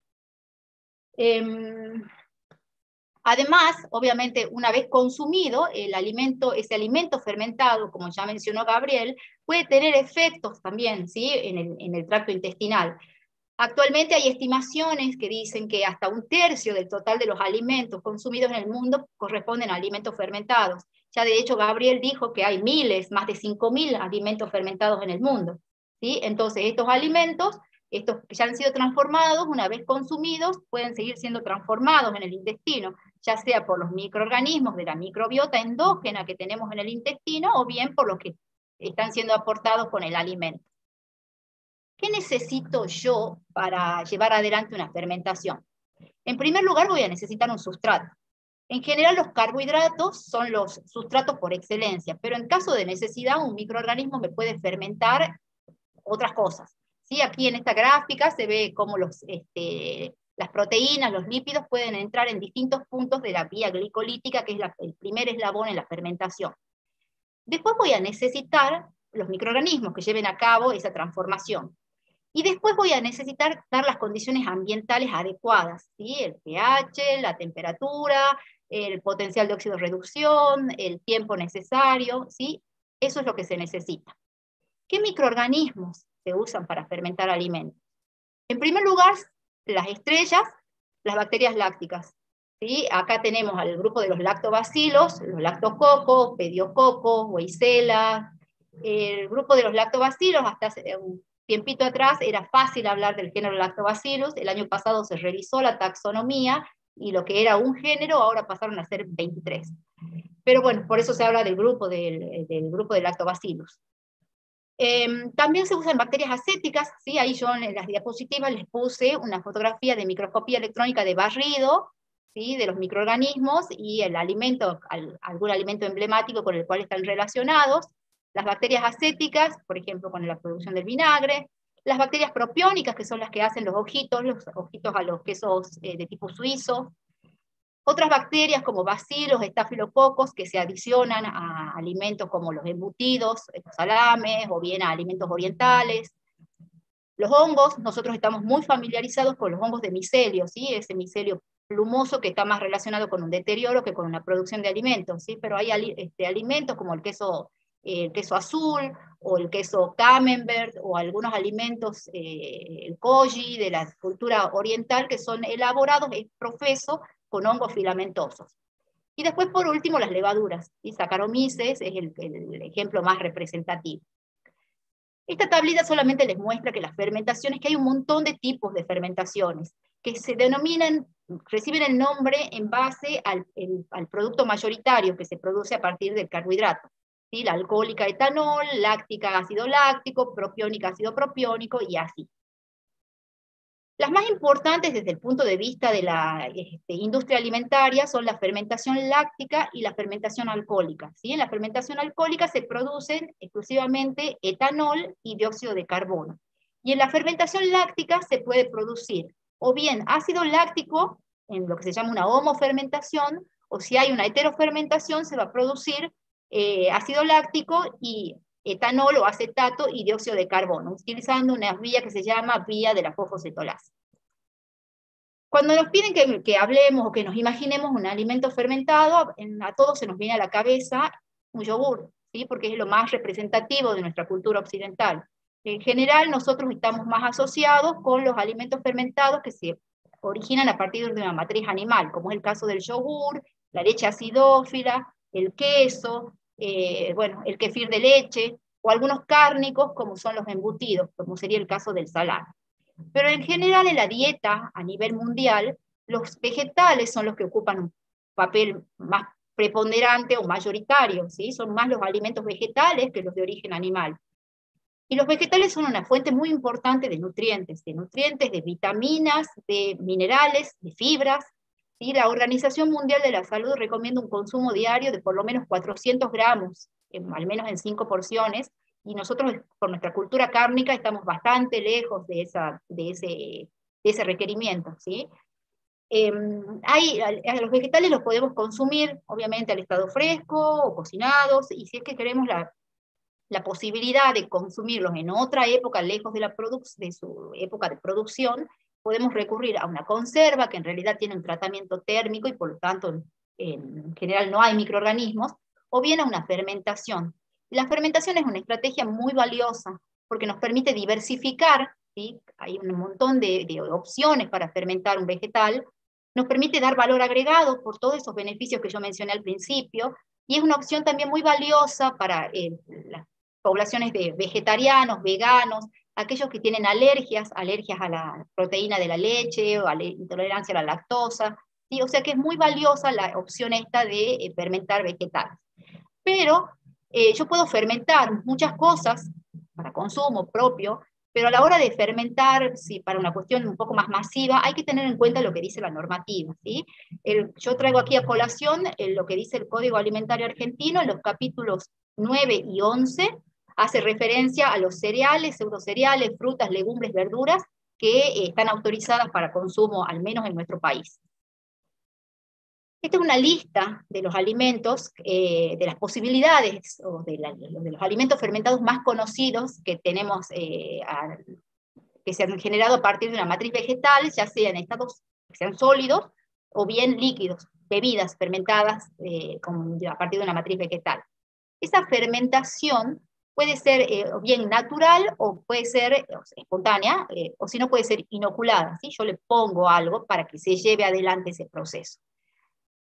Además, obviamente, una vez consumido el alimento, ese alimento fermentado, como ya mencionó Gabriel, puede tener efectos también, ¿sí? en el tracto intestinal. Actualmente hay estimaciones que dicen que hasta 1/3 del total de los alimentos consumidos en el mundo corresponden a alimentos fermentados. Ya de hecho Gabriel dijo que hay miles, más de 5.000 alimentos fermentados en el mundo, ¿sí? Entonces estos alimentos, estos que ya han sido transformados, una vez consumidos, pueden seguir siendo transformados en el intestino, ya sea por los microorganismos de la microbiota endógena que tenemos en el intestino, o bien por los que están siendo aportados con el alimento. ¿Qué necesito yo para llevar adelante una fermentación? En primer lugar, voy a necesitar un sustrato. En general, los carbohidratos son los sustratos por excelencia, pero en caso de necesidad, un microorganismo me puede fermentar otras cosas. ¿Sí? Aquí en esta gráfica se ve cómo las proteínas, los lípidos pueden entrar en distintos puntos de la vía glicolítica, que es el primer eslabón en la fermentación. Después voy a necesitar los microorganismos que lleven a cabo esa transformación. Y después voy a necesitar dar las condiciones ambientales adecuadas, ¿sí? El pH, la temperatura, el potencial de oxidorreducción, el tiempo necesario, ¿sí? Eso es lo que se necesita. ¿Qué microorganismos se usan para fermentar alimentos? En primer lugar, las estrellas, las bacterias lácticas. ¿sí? Acá tenemos al grupo de los lactobacilos, los lactococos, pediococos, Weissela. El grupo de los lactobacilos, hasta hace un tiempito atrás, era fácil hablar del género Lactobacillus. El año pasado se revisó la taxonomía, y lo que era un género ahora pasaron a ser 23. Pero bueno, por eso se habla del grupo de Lactobacillus. También se usan bacterias acéticas, ¿sí? Ahí yo en las diapositivas les puse una fotografía de microscopía electrónica de barrido, ¿sí? De los microorganismos y el alimento, algún alimento emblemático con el cual están relacionados. Las bacterias acéticas, por ejemplo, con la producción del vinagre. Las bacterias propiónicas, que son las que hacen los ojitos a los quesos de tipo suizo. Otras bacterias como bacilos, estafilococos, que se adicionan a alimentos como los embutidos, los salames, o bien a alimentos orientales. Los hongos, nosotros estamos muy familiarizados con los hongos de micelio, ¿sí? Ese micelio plumoso que está más relacionado con un deterioro que con una producción de alimentos, ¿sí? Pero hay alimentos como el queso azul, o el queso camembert, o algunos alimentos, el koji de la cultura oriental, que son elaborados en profeso con hongos filamentosos. Y después, por último, las levaduras, y Saccharomyces es el ejemplo más representativo. Esta tablita solamente les muestra que las fermentaciones, que hay un montón de tipos de fermentaciones, que se denominan, reciben el nombre en base al producto mayoritario que se produce a partir del carbohidrato. ¿Sí? La alcohólica etanol, láctica ácido láctico, propiónica ácido propiónico, y así. Las más importantes desde el punto de vista de la industria alimentaria son la fermentación láctica y la fermentación alcohólica. ¿Sí? En la fermentación alcohólica se producen exclusivamente etanol y dióxido de carbono. Y en la fermentación láctica se puede producir o bien ácido láctico, en lo que se llama una homofermentación, o si hay una heterofermentación se va a producir ácido láctico y etanol o acetato y dióxido de carbono, utilizando una vía que se llama vía de la fosfocetolasa. Cuando nos piden que hablemos o que nos imaginemos un alimento fermentado, a todos se nos viene a la cabeza un yogur, ¿sí? Porque es lo más representativo de nuestra cultura occidental. En general, nosotros estamos más asociados con los alimentos fermentados que se originan a partir de una matriz animal, como es el caso del yogur, la leche acidófila, el queso, bueno, el kefir de leche, o algunos cárnicos como son los embutidos, como sería el caso del salame. Pero en general en la dieta a nivel mundial, los vegetales son los que ocupan un papel más preponderante o mayoritario, ¿sí? Son más los alimentos vegetales que los de origen animal. Y los vegetales son una fuente muy importante de nutrientes, de vitaminas, de minerales, de fibras. ¿Sí? La Organización Mundial de la Salud recomienda un consumo diario de por lo menos 400 gramos, al menos en 5 porciones, y nosotros, por nuestra cultura cárnica, estamos bastante lejos de ese requerimiento. ¿Sí? Los vegetales los podemos consumir, obviamente, al estado fresco o cocinados, y si es que queremos la posibilidad de consumirlos en otra época, lejos de su época de producción, podemos recurrir a una conserva, que en realidad tiene un tratamiento térmico y por lo tanto en general no hay microorganismos, o bien a una fermentación. La fermentación es una estrategia muy valiosa, porque nos permite diversificar, ¿sí? Hay un montón de opciones para fermentar un vegetal, nos permite dar valor agregado por todos esos beneficios que yo mencioné al principio, y es una opción también muy valiosa para las poblaciones de vegetarianos, veganos, aquellos que tienen alergias a la proteína de la leche, o intolerancia a la lactosa, ¿sí? O sea que es muy valiosa la opción esta de fermentar vegetales. Pero yo puedo fermentar muchas cosas para consumo propio, pero a la hora de fermentar, sí, para una cuestión un poco más masiva, hay que tener en cuenta lo que dice la normativa. ¿Sí? Yo traigo aquí a colación lo que dice el Código Alimentario Argentino en los capítulos 9 y 11, hace referencia a los cereales, pseudocereales, frutas, legumbres, verduras, que están autorizadas para consumo, al menos en nuestro país. Esta es una lista de los alimentos, de las posibilidades, o de los alimentos fermentados más conocidos que tenemos, que se han generado a partir de una matriz vegetal, ya sea en estados que sean sólidos, o bien líquidos, bebidas fermentadas a partir de una matriz vegetal. Esa fermentación puede ser o bien natural, o puede ser espontánea, o si no puede ser inoculada, ¿sí? Yo le pongo algo para que se lleve adelante ese proceso.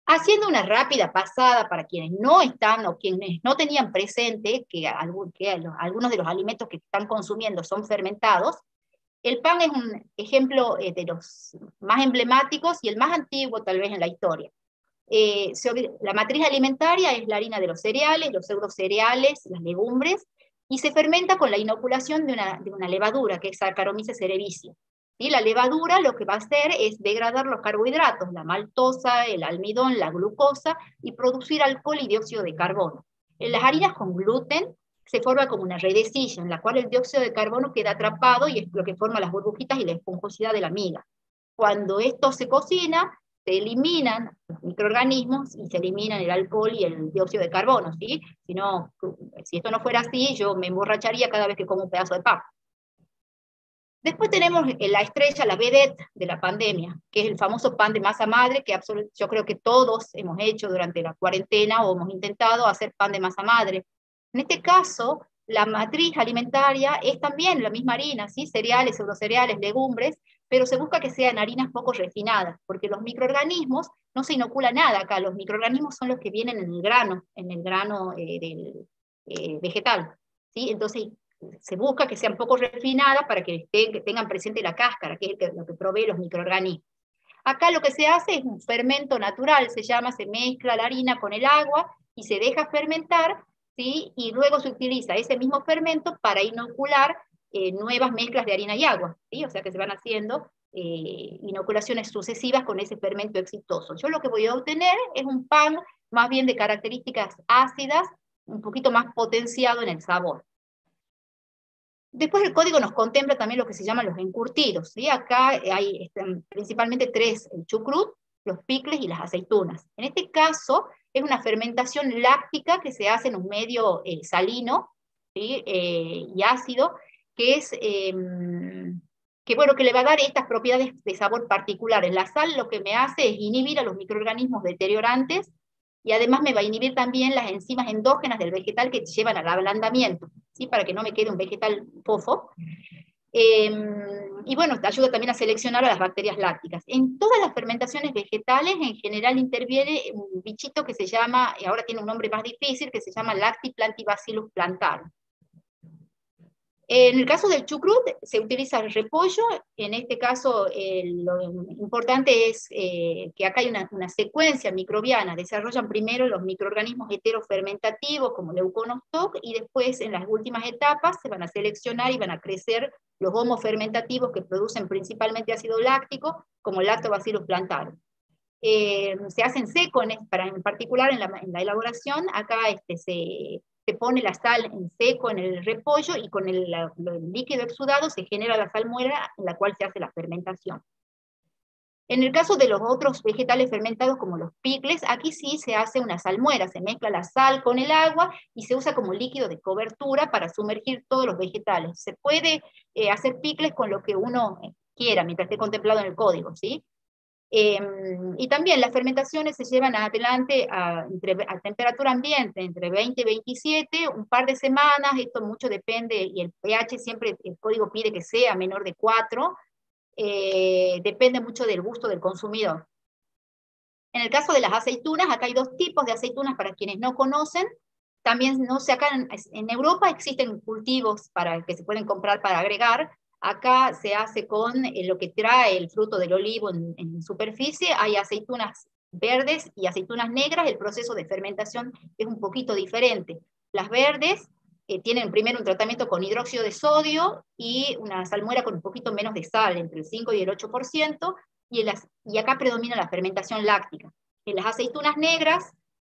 Haciendo una rápida pasada para quienes no están o quienes no tenían presente que algunos de los alimentos que están consumiendo son fermentados, el pan es un ejemplo de los más emblemáticos y el más antiguo tal vez en la historia. La matriz alimentaria es la harina de los cereales, los pseudocereales, las legumbres, y se fermenta con la inoculación de una levadura, que es Saccharomyces cerevisiae. ¿Sí? La levadura lo que va a hacer es degradar los carbohidratos, la maltosa, el almidón, la glucosa, y producir alcohol y dióxido de carbono. En las harinas con gluten se forma como una redecilla, en la cual el dióxido de carbono queda atrapado y es lo que forma las burbujitas y la esponjosidad de la miga. Cuando esto se cocina, se eliminan los microorganismos y se eliminan el alcohol y el dióxido de carbono, ¿sí? Si esto no fuera así, yo me emborracharía cada vez que como un pedazo de pan. Después tenemos la estrella, la vedette de la pandemia, que es el famoso pan de masa madre, que yo creo que todos hemos hecho durante la cuarentena o hemos intentado hacer pan de masa madre. En este caso, la matriz alimentaria es también la misma harina, ¿sí? Cereales, pseudocereales, legumbres, pero se busca que sean harinas poco refinadas, porque los microorganismos no se inocula nada acá, los microorganismos son los que vienen en el grano vegetal, ¿sí? Entonces se busca que sean poco refinadas para que tengan presente la cáscara, que es lo que provee los microorganismos. Acá lo que se hace es un fermento natural, se mezcla la harina con el agua y se deja fermentar, ¿sí? Y luego se utiliza ese mismo fermento para inocular nuevas mezclas de harina y agua, ¿sí? O sea que se van haciendo inoculaciones sucesivas con ese fermento exitoso. Yo lo que voy a obtener es un pan más bien de características ácidas, un poquito más potenciado en el sabor. Después el código nos contempla también lo que se llaman los encurtidos, ¿sí? Acá hay principalmente tres: el chucrut, los picles y las aceitunas. En este caso es una fermentación láctica que se hace en un medio salino, ¿sí? Y ácido, que le va a dar estas propiedades de sabor particulares. La sal lo que me hace es inhibir a los microorganismos deteriorantes, y además me va a inhibir también las enzimas endógenas del vegetal que llevan al ablandamiento, ¿sí? Para que no me quede un vegetal fofo. Y bueno, ayuda también a seleccionar a las bacterias lácticas. En todas las fermentaciones vegetales, en general interviene un bichito que se llama, y ahora tiene un nombre más difícil, que se llama Lactiplantybacillus plantarum. En el caso del chucrut se utiliza el repollo. En este caso lo importante es que acá hay una secuencia microbiana. Desarrollan primero los microorganismos heterofermentativos como Leuconostoc, y después en las últimas etapas se van a seleccionar y van a crecer los homofermentativos que producen principalmente ácido láctico, como el Lactobacillus plantarum. Se hace en seco, en particular en la elaboración. Acá se pone la sal en seco en el repollo, y con el líquido exudado se genera la salmuera en la cual se hace la fermentación. En el caso de los otros vegetales fermentados como los picles, aquí sí se hace una salmuera, se mezcla la sal con el agua y se usa como líquido de cobertura para sumergir todos los vegetales. Se puede hacer picles con lo que uno quiera, mientras esté contemplado en el código, ¿sí? Y también las fermentaciones se llevan adelante a temperatura ambiente, entre 20 y 27, un par de semanas. Esto mucho depende, y el pH siempre, el código pide que sea menor de 4, depende mucho del gusto del consumidor. En el caso de las aceitunas, acá hay dos tipos de aceitunas para quienes no conocen. También acá en Europa existen cultivos que se pueden comprar para agregar. Acá se hace con lo que trae el fruto del olivo en superficie. Hay aceitunas verdes y aceitunas negras. El proceso de fermentación es un poquito diferente. Las verdes tienen primero un tratamiento con hidróxido de sodio y una salmuera con un poquito menos de sal, entre el 5 y el 8%, y acá predomina la fermentación láctica. En las aceitunas negras,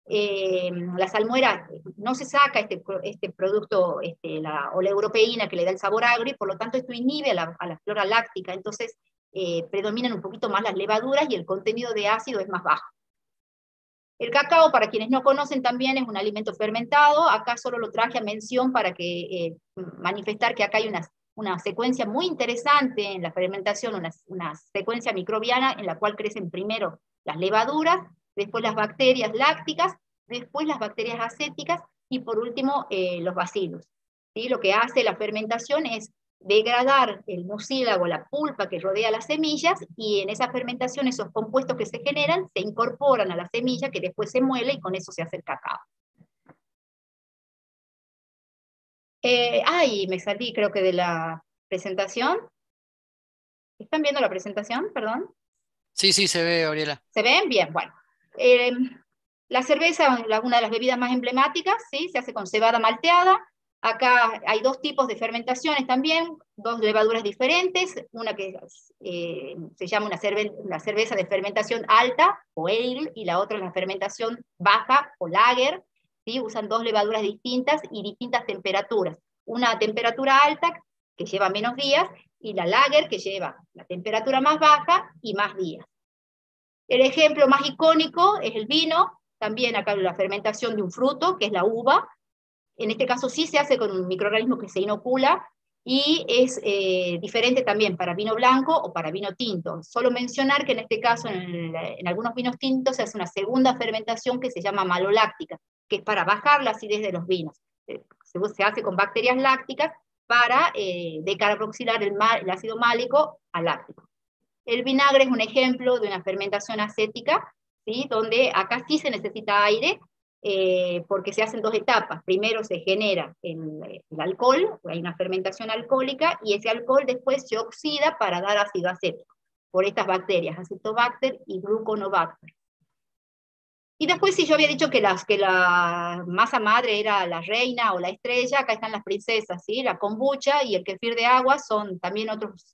la salmuera no se saca este producto, la oleuropeína que le da el sabor agrio, y por lo tanto esto inhibe a la flora láctica. Entonces predominan un poquito más las levaduras y el contenido de ácido es más bajo. El cacao, para quienes no conocen, también es un alimento fermentado. Acá solo lo traje a mención para manifestar que acá hay una secuencia muy interesante en la fermentación, una secuencia microbiana en la cual crecen primero las levaduras, después las bacterias lácticas, después las bacterias acéticas, y por último los bacilos. ¿Sí? Lo que hace la fermentación es degradar el mucílago, la pulpa que rodea las semillas, y en esa fermentación esos compuestos que se generan se incorporan a la semilla, que después se muele y con eso se hace el cacao. Me salí creo que de la presentación. ¿Están viendo la presentación? Perdón. Sí, sí, se ve, Gabriela. ¿Se ven? Bien, bueno. La cerveza, una de las bebidas más emblemáticas, ¿sí? Se hace con cebada malteada. Acá hay dos tipos de fermentaciones también, dos levaduras diferentes, una que se llama una cerveza de fermentación alta, o ale, y la otra es la fermentación baja, o lager, ¿sí? Usan dos levaduras distintas y distintas temperaturas. Una temperatura alta, que lleva menos días, y la lager, que lleva la temperatura más baja y más días. El ejemplo más icónico es el vino, también acá la fermentación de un fruto, que es la uva. En este caso sí se hace con un microorganismo que se inocula, y es diferente también para vino blanco o para vino tinto. Solo mencionar que en este caso, en algunos vinos tintos, se hace una segunda fermentación que se llama maloláctica, que es para bajar la acidez de los vinos. Se hace con bacterias lácticas para decarboxilar el ácido málico al láctico. El vinagre es un ejemplo de una fermentación acética, ¿sí? Donde acá sí se necesita aire, porque se hacen dos etapas. Primero se genera el alcohol, hay una fermentación alcohólica, y ese alcohol después se oxida para dar ácido acético, por estas bacterias, Acetobacter y Gluconobacter. Y después, si yo había dicho que la masa madre era la reina o la estrella, acá están las princesas, ¿sí? La kombucha y el kefir de agua son también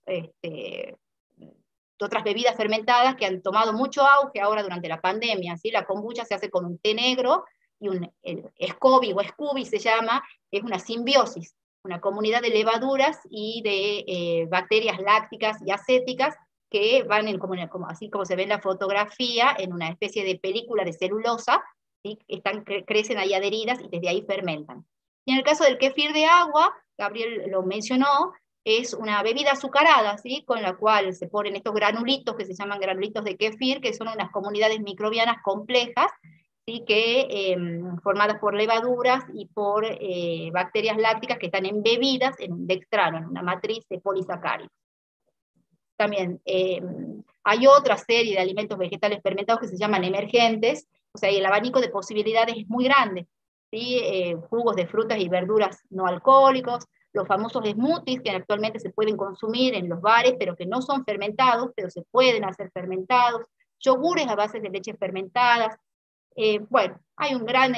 otras bebidas fermentadas que han tomado mucho auge ahora durante la pandemia, ¿sí? La kombucha se hace con un té negro, y el SCOBY o SCUBY se llama, es una simbiosis, una comunidad de levaduras y de bacterias lácticas y acéticas que van así como se ve en la fotografía, en una especie de película de celulosa, ¿sí? Crecen ahí adheridas y desde ahí fermentan. Y en el caso del kefir de agua, Gabriel lo mencionó, es una bebida azucarada, ¿sí? Con la cual se ponen estos granulitos que se llaman granulitos de kefir, que son unas comunidades microbianas complejas, ¿sí? Formadas por levaduras y por bacterias lácticas que están embebidas en un dextrano, en una matriz de polisacáridos. También hay otra serie de alimentos vegetales fermentados que se llaman emergentes, o sea, el abanico de posibilidades es muy grande, ¿sí? Jugos de frutas y verduras no alcohólicos, los famosos smoothies que actualmente se pueden consumir en los bares, pero que no son fermentados, pero se pueden hacer fermentados, yogures a base de leches fermentadas. Bueno, hay un gran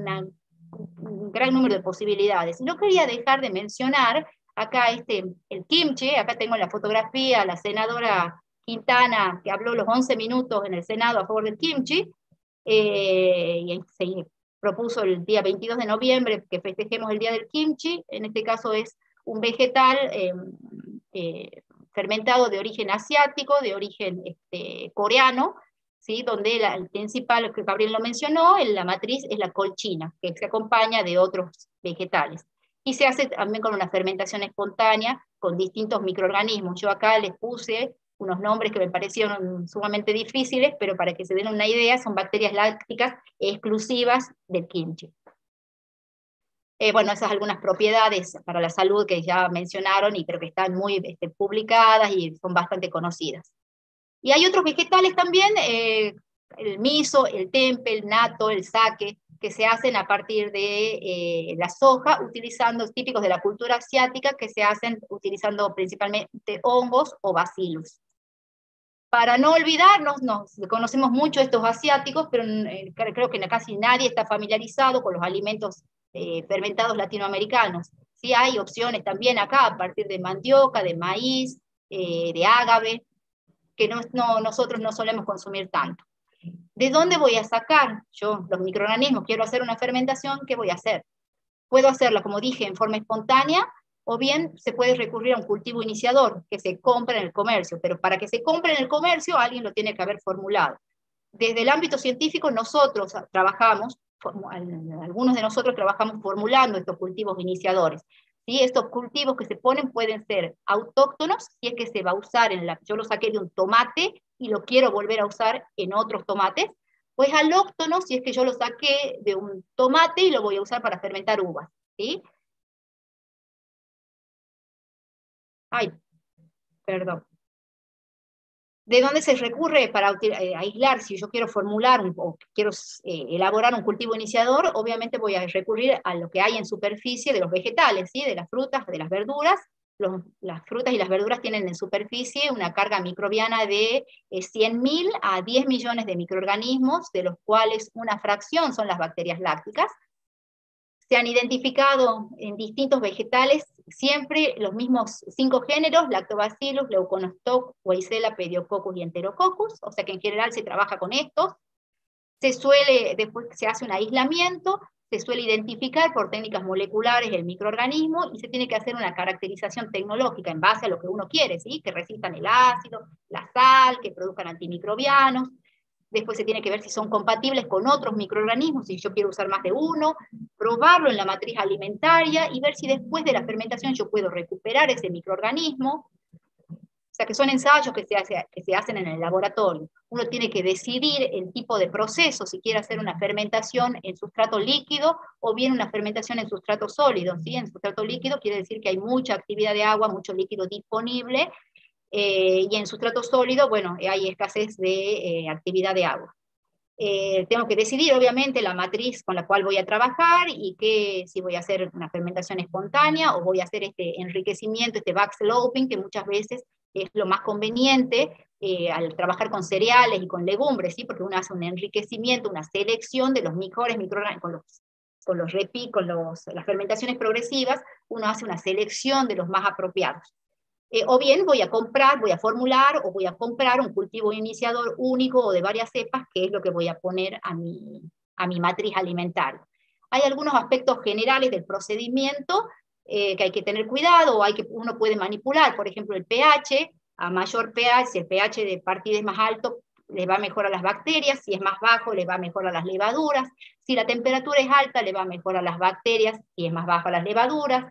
número de posibilidades. No quería dejar de mencionar acá el kimchi. Acá tengo en la fotografía a la senadora Quintana, que habló los 11 minutos en el Senado a favor del kimchi, y se propuso el día 22 de noviembre que festejemos el Día del Kimchi. En este caso es un vegetal fermentado de origen asiático, de origen coreano, ¿sí? Donde el principal, que Gabriel lo mencionó, la matriz es la colchina, que se acompaña de otros vegetales. Y se hace también con una fermentación espontánea con distintos microorganismos. Yo acá les puse unos nombres que me parecieron sumamente difíciles, pero para que se den una idea, son bacterias lácticas exclusivas del kimchi. Bueno, esas algunas propiedades para la salud que ya mencionaron, pero que están muy publicadas y son bastante conocidas. Y hay otros vegetales también, el miso, el tempe, el natto, el sake, que se hacen a partir de la soja, típicos de la cultura asiática, que se hacen utilizando principalmente hongos o bacilos. Para no olvidarnos, conocemos mucho estos asiáticos, pero creo que casi nadie está familiarizado con los alimentos fermentados latinoamericanos. Sí hay opciones también acá, a partir de mandioca, de maíz, de ágave, que nosotros no solemos consumir tanto. ¿De dónde voy a sacar yo los microorganismos? Quiero hacer una fermentación, ¿qué voy a hacer? Puedo hacerla, como dije, en forma espontánea, o bien se puede recurrir a un cultivo iniciador que se compra en el comercio, pero para que se compre en el comercio alguien lo tiene que haber formulado. Desde el ámbito científico nosotros trabajamos, algunos de nosotros trabajamos formulando estos cultivos iniciadores. ¿Sí? Estos cultivos que se ponen pueden ser autóctonos, si es que se va a usar yo lo saqué de un tomate y lo quiero volver a usar en otros tomates, pues alóctonos, si es que yo lo saqué de un tomate y lo voy a usar para fermentar uvas, ¿sí? Ay, perdón. ¿De dónde se recurre para aislar? Si yo quiero formular o quiero elaborar un cultivo iniciador, obviamente voy a recurrir a lo que hay en superficie de los vegetales, ¿sí? De las frutas, de las verduras. Las frutas y las verduras tienen en superficie una carga microbiana de 100.000 a 10 millones de microorganismos, de los cuales una fracción son las bacterias lácticas. Se han identificado en distintos vegetales siempre los mismos 5 géneros: Lactobacillus, Leuconostoc, Weissella, Pediococcus y Enterococcus, o sea que en general se trabaja con estos. Después se hace un aislamiento, se suele identificar por técnicas moleculares el microorganismo y se tiene que hacer una caracterización tecnológica en base a lo que uno quiere, ¿sí? Que resistan el ácido, la sal, que produzcan antimicrobianos. Después se tiene que ver si son compatibles con otros microorganismos, si yo quiero usar más de uno, probarlo en la matriz alimentaria y ver si después de la fermentación yo puedo recuperar ese microorganismo. O sea, que son ensayos que se hacen en el laboratorio. Uno tiene que decidir el tipo de proceso, si quiere hacer una fermentación en sustrato líquido o bien una fermentación en sustrato sólido, ¿sí? En sustrato líquido quiere decir que hay mucha actividad de agua, mucho líquido disponible, y en sustrato sólido, bueno, hay escasez de actividad de agua. Tengo que decidir, obviamente, la matriz con la cual voy a trabajar y si voy a hacer una fermentación espontánea o voy a hacer este enriquecimiento, este backsloping, que muchas veces es lo más conveniente al trabajar con cereales y con legumbres, ¿sí? Porque uno hace un enriquecimiento, una selección de los mejores microorganismos, las fermentaciones progresivas, uno hace una selección de los más apropiados. O bien voy a formular o voy a comprar un cultivo iniciador único o de varias cepas, que es lo que voy a poner a mi matriz alimentaria. Hay algunos aspectos generales del procedimiento que hay que tener cuidado, o uno puede manipular, por ejemplo, el pH. A mayor pH, si el pH de partida es más alto, le va mejor a las bacterias; si es más bajo, le va mejor a las levaduras; si la temperatura es alta, le va mejor a las bacterias; si es más bajo, a las levaduras.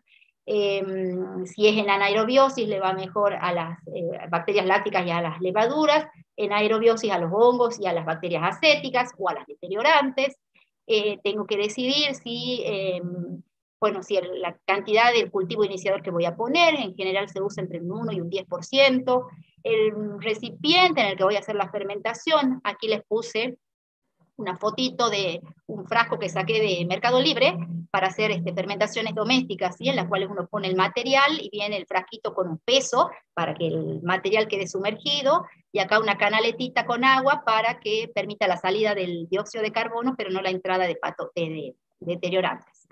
Si es en anaerobiosis, le va mejor a las bacterias lácticas y a las levaduras; en aerobiosis a los hongos y a las bacterias acéticas o a las deteriorantes. Tengo que decidir si la cantidad del cultivo iniciador que voy a poner. En general se usa entre un 1 y un 10%. El recipiente en el que voy a hacer la fermentación, aquí les puse una fotito de un frasco que saqué de Mercado Libre para hacer fermentaciones domésticas, ¿sí? En las cuales uno pone el material y viene el frasquito con un peso para que el material quede sumergido, y acá una canaletita con agua para que permita la salida del dióxido de carbono, pero no la entrada de deteriorantes.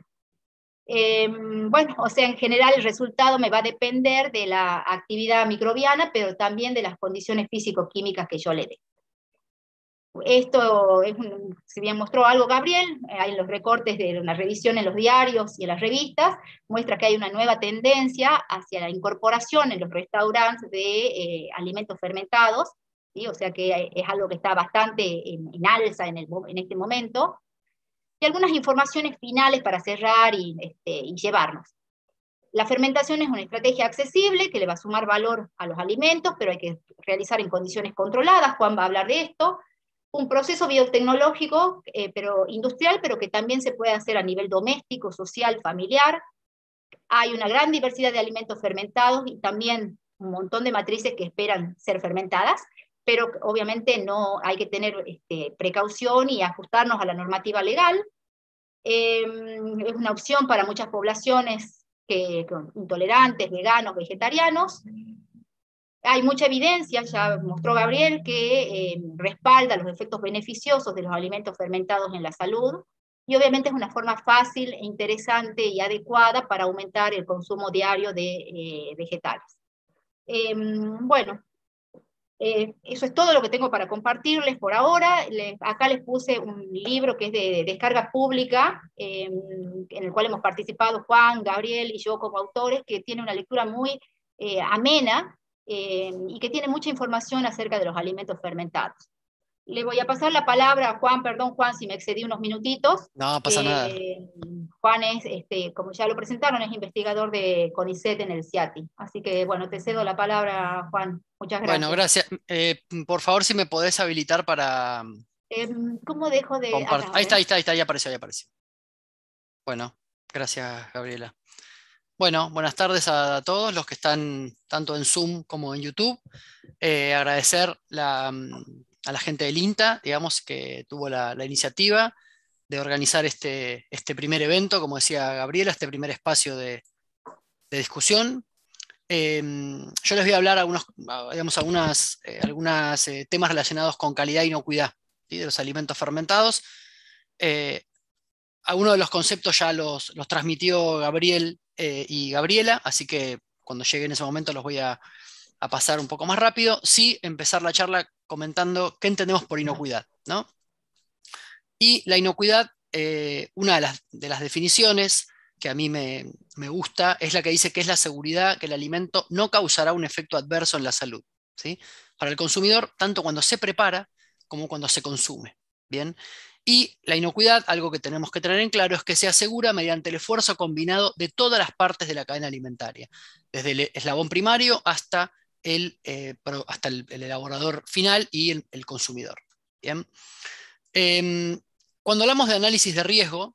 O sea, en general el resultado me va a depender de la actividad microbiana, pero también de las condiciones físico-químicas que yo le dé. Esto si bien mostró algo Gabriel, hay los recortes de una revisión en los diarios y en las revistas, muestra que hay una nueva tendencia hacia la incorporación en los restaurantes de alimentos fermentados, ¿sí? O sea que es algo que está bastante en alza en este momento. Y algunas informaciones finales para cerrar y llevarnos. La fermentación es una estrategia accesible que le va a sumar valor a los alimentos, pero hay que realizar en condiciones controladas. Juan va a hablar de esto. Un proceso biotecnológico, pero industrial, pero que también se puede hacer a nivel doméstico, social, familiar. Hay una gran diversidad de alimentos fermentados y también un montón de matrices que esperan ser fermentadas, pero obviamente no hay que tener precaución y ajustarnos a la normativa legal. Es una opción para muchas poblaciones intolerantes, veganos, vegetarianos. Hay mucha evidencia, ya mostró Gabriel, que respalda los efectos beneficiosos de los alimentos fermentados en la salud, y obviamente es una forma fácil, interesante y adecuada para aumentar el consumo diario de vegetales. Eso es todo lo que tengo para compartirles por ahora. Acá les puse un libro que es de descarga pública, en el cual hemos participado Juan, Gabriel y yo como autores, que tiene una lectura muy amena, y que tiene mucha información acerca de los alimentos fermentados. Le voy a pasar la palabra a Juan, perdón Juan si me excedí unos minutitos. No pasa nada. Juan es, como ya lo presentaron, es investigador de CONICET en el CIATI. Así que bueno, te cedo la palabra, Juan. Muchas gracias. Bueno, gracias. Por favor, si me podés habilitar para ¿Cómo dejo de...? compartir? Ahí está, ya apareció. Bueno, gracias, Gabriela. Bueno, buenas tardes a todos los que están tanto en Zoom como en YouTube. Agradecer a la gente del INTA, digamos, que tuvo la iniciativa de organizar este primer evento, como decía Gabriela, este primer espacio de discusión. Yo les voy a hablar algunos temas relacionados con calidad e inocuidad, ¿sí?, de los alimentos fermentados. Algunos de los conceptos ya los transmitió Gabriel y Gabriela, así que cuando llegue en ese momento los voy a pasar un poco más rápido. Sí, empezar la charla comentando qué entendemos por inocuidad, ¿no? Y la inocuidad, una de las definiciones que a mí me gusta, es la que dice que es la seguridad que el alimento no causará un efecto adverso en la salud, ¿sí?, para el consumidor, tanto cuando se prepara como cuando se consume. Bien. Y la inocuidad, algo que tenemos que tener en claro, es que se asegura mediante el esfuerzo combinado de todas las partes de la cadena alimentaria, desde el eslabón primario hasta el elaborador final y el consumidor. Bien. Cuando hablamos de análisis de riesgo,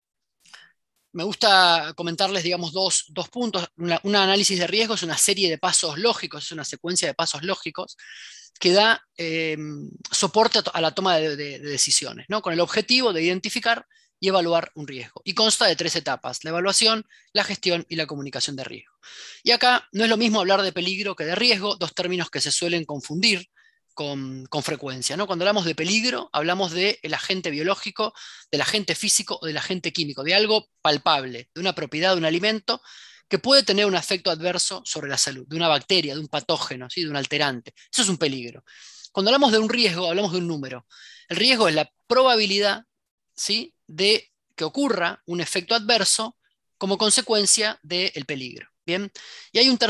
me gusta comentarles, digamos, dos puntos. Un análisis de riesgo es una serie de pasos lógicos, es una secuencia de pasos lógicos que da soporte a la toma de decisiones, ¿no?, con el objetivo de identificar y evaluar un riesgo. Y consta de 3 etapas: la evaluación, la gestión y la comunicación de riesgo. Y acá no es lo mismo hablar de peligro que de riesgo, dos términos que se suelen confundir con frecuencia, ¿no? Cuando hablamos de peligro, hablamos del agente biológico, del agente físico o del agente químico, de algo palpable, de una propiedad de un alimento que puede tener un efecto adverso sobre la salud, de una bacteria, de un patógeno, ¿sí?, de un alterante. Eso es un peligro. Cuando hablamos de un riesgo, hablamos de un número. El riesgo es la probabilidad, ¿sí?, de que ocurra un efecto adverso como consecuencia del peligro. Bien. Y hay una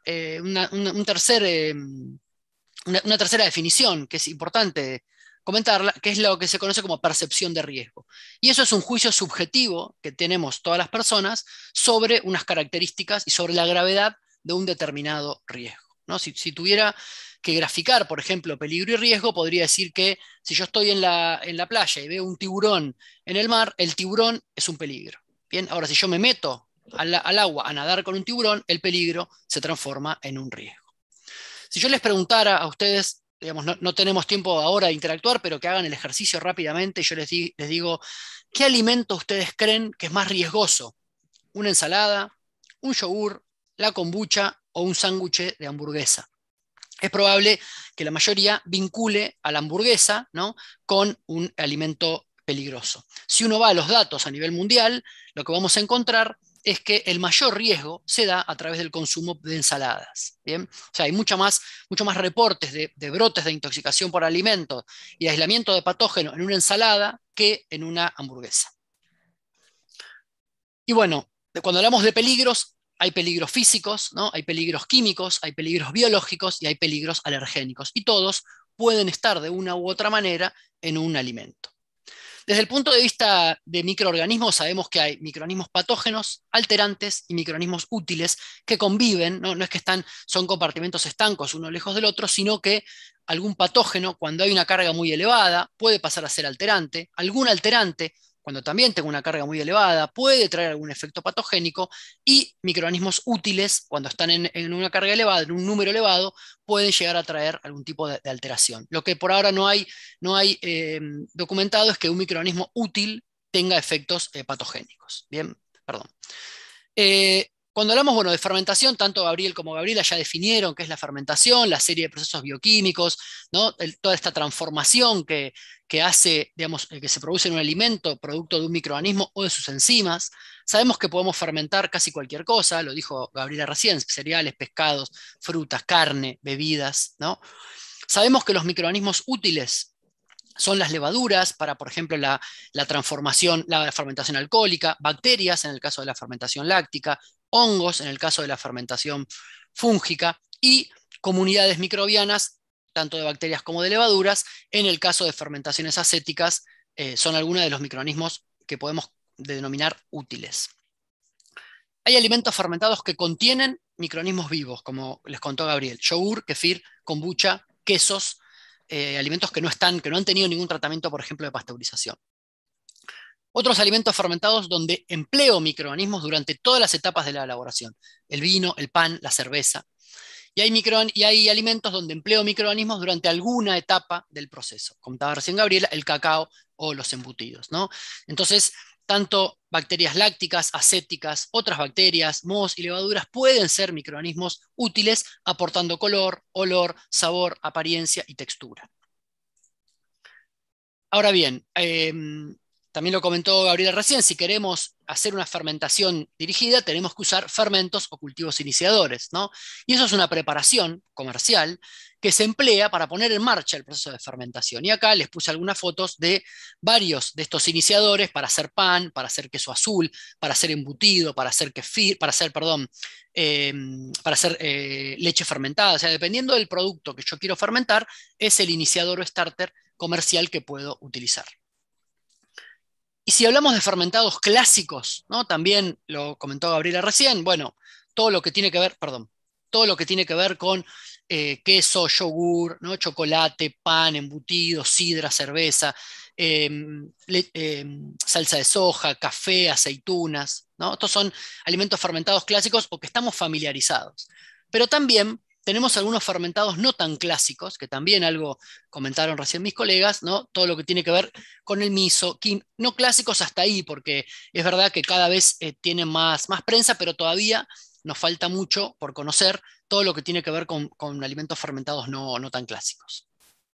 tercera definición que es importante comentarla, que es lo que se conoce como percepción de riesgo. Y eso es un juicio subjetivo que tenemos todas las personas sobre unas características y sobre la gravedad de un determinado riesgo, ¿no? Si tuviera que graficar, por ejemplo, peligro y riesgo, podría decir que si yo estoy en la playa y veo un tiburón en el mar, el tiburón es un peligro. Bien, ahora si yo me meto al agua a nadar con un tiburón, el peligro se transforma en un riesgo. Si yo les preguntara a ustedes, digamos, no tenemos tiempo ahora de interactuar, pero que hagan el ejercicio rápidamente, yo les digo, ¿qué alimento ustedes creen que es más riesgoso? ¿Una ensalada, un yogur, la kombucha o un sándwich de hamburguesa? Es probable que la mayoría vincule a la hamburguesa, ¿no?, con un alimento peligroso. Si uno va a los datos a nivel mundial, lo que vamos a encontrar es que el mayor riesgo se da a través del consumo de ensaladas. ¿Bien? O sea, hay mucho más reportes de brotes de intoxicación por alimentos y de aislamiento de patógenos en una ensalada que en una hamburguesa. Y bueno, cuando hablamos de peligros, hay peligros físicos, ¿no?, hay peligros químicos, hay peligros biológicos y hay peligros alergénicos. Y todos pueden estar de una u otra manera en un alimento. Desde el punto de vista de microorganismos, sabemos que hay microorganismos patógenos, alterantes y microorganismos útiles que conviven, no es que son compartimentos estancos uno lejos del otro, sino que algún patógeno, cuando hay una carga muy elevada, puede pasar a ser alterante. Algún alterante, cuando también tengo una carga muy elevada, puede traer algún efecto patogénico, y microorganismos útiles, cuando están en una carga elevada, en un número elevado, pueden llegar a traer algún tipo de alteración. Lo que por ahora no hay documentado es que un microorganismo útil tenga efectos patogénicos. Bien, perdón. Cuando hablamos, bueno, de fermentación, tanto Gabriel como Gabriela ya definieron qué es la fermentación, la serie de procesos bioquímicos, ¿no?, toda esta transformación que hace, digamos, que se produce en un alimento producto de un microorganismo o de sus enzimas. Sabemos que podemos fermentar casi cualquier cosa, lo dijo Gabriela recién: cereales, pescados, frutas, carne, bebidas, ¿no? Sabemos que los microorganismos útiles son las levaduras para, por ejemplo, la fermentación alcohólica, bacterias en el caso de la fermentación láctica, hongos en el caso de la fermentación fúngica, y comunidades microbianas, tanto de bacterias como de levaduras, en el caso de fermentaciones acéticas. Son algunos de los microorganismos que podemos denominar útiles. Hay alimentos fermentados que contienen microorganismos vivos, como les contó Gabriel: yogur, kefir, kombucha, quesos, alimentos que no han tenido ningún tratamiento, por ejemplo, de pasteurización. Otros alimentos fermentados donde empleo microorganismos durante todas las etapas de la elaboración. El vino, el pan, la cerveza. Y hay alimentos donde empleo microorganismos durante alguna etapa del proceso. Comentaba recién Gabriela, el cacao o los embutidos, ¿no? Entonces, tanto bacterias lácticas, acéticas, otras bacterias, mohos y levaduras pueden ser microorganismos útiles, aportando color, olor, sabor, apariencia y textura. Ahora bien, también lo comentó Gabriela recién, si queremos hacer una fermentación dirigida, tenemos que usar fermentos o cultivos iniciadores, ¿no? Y eso es una preparación comercial que se emplea para poner en marcha el proceso de fermentación. Y acá les puse algunas fotos de varios de estos iniciadores para hacer pan, para hacer queso azul, para hacer embutido, para hacer kefir, para hacer leche fermentada. O sea, dependiendo del producto que yo quiero fermentar, es el iniciador o starter comercial que puedo utilizar. Y si hablamos de fermentados clásicos, ¿no? También lo comentó Gabriela recién, bueno, todo lo que tiene que ver con queso, yogur, ¿no? Chocolate, pan, embutidos, sidra, cerveza, salsa de soja, café, aceitunas, ¿no? Estos son alimentos fermentados clásicos o que estamos familiarizados. Pero también tenemos algunos fermentados no tan clásicos, que también algo comentaron recién mis colegas, ¿no? Todo lo que tiene que ver con el miso, no clásicos hasta ahí, porque es verdad que cada vez tienen más prensa, pero todavía nos falta mucho por conocer todo lo que tiene que ver con alimentos fermentados no tan clásicos.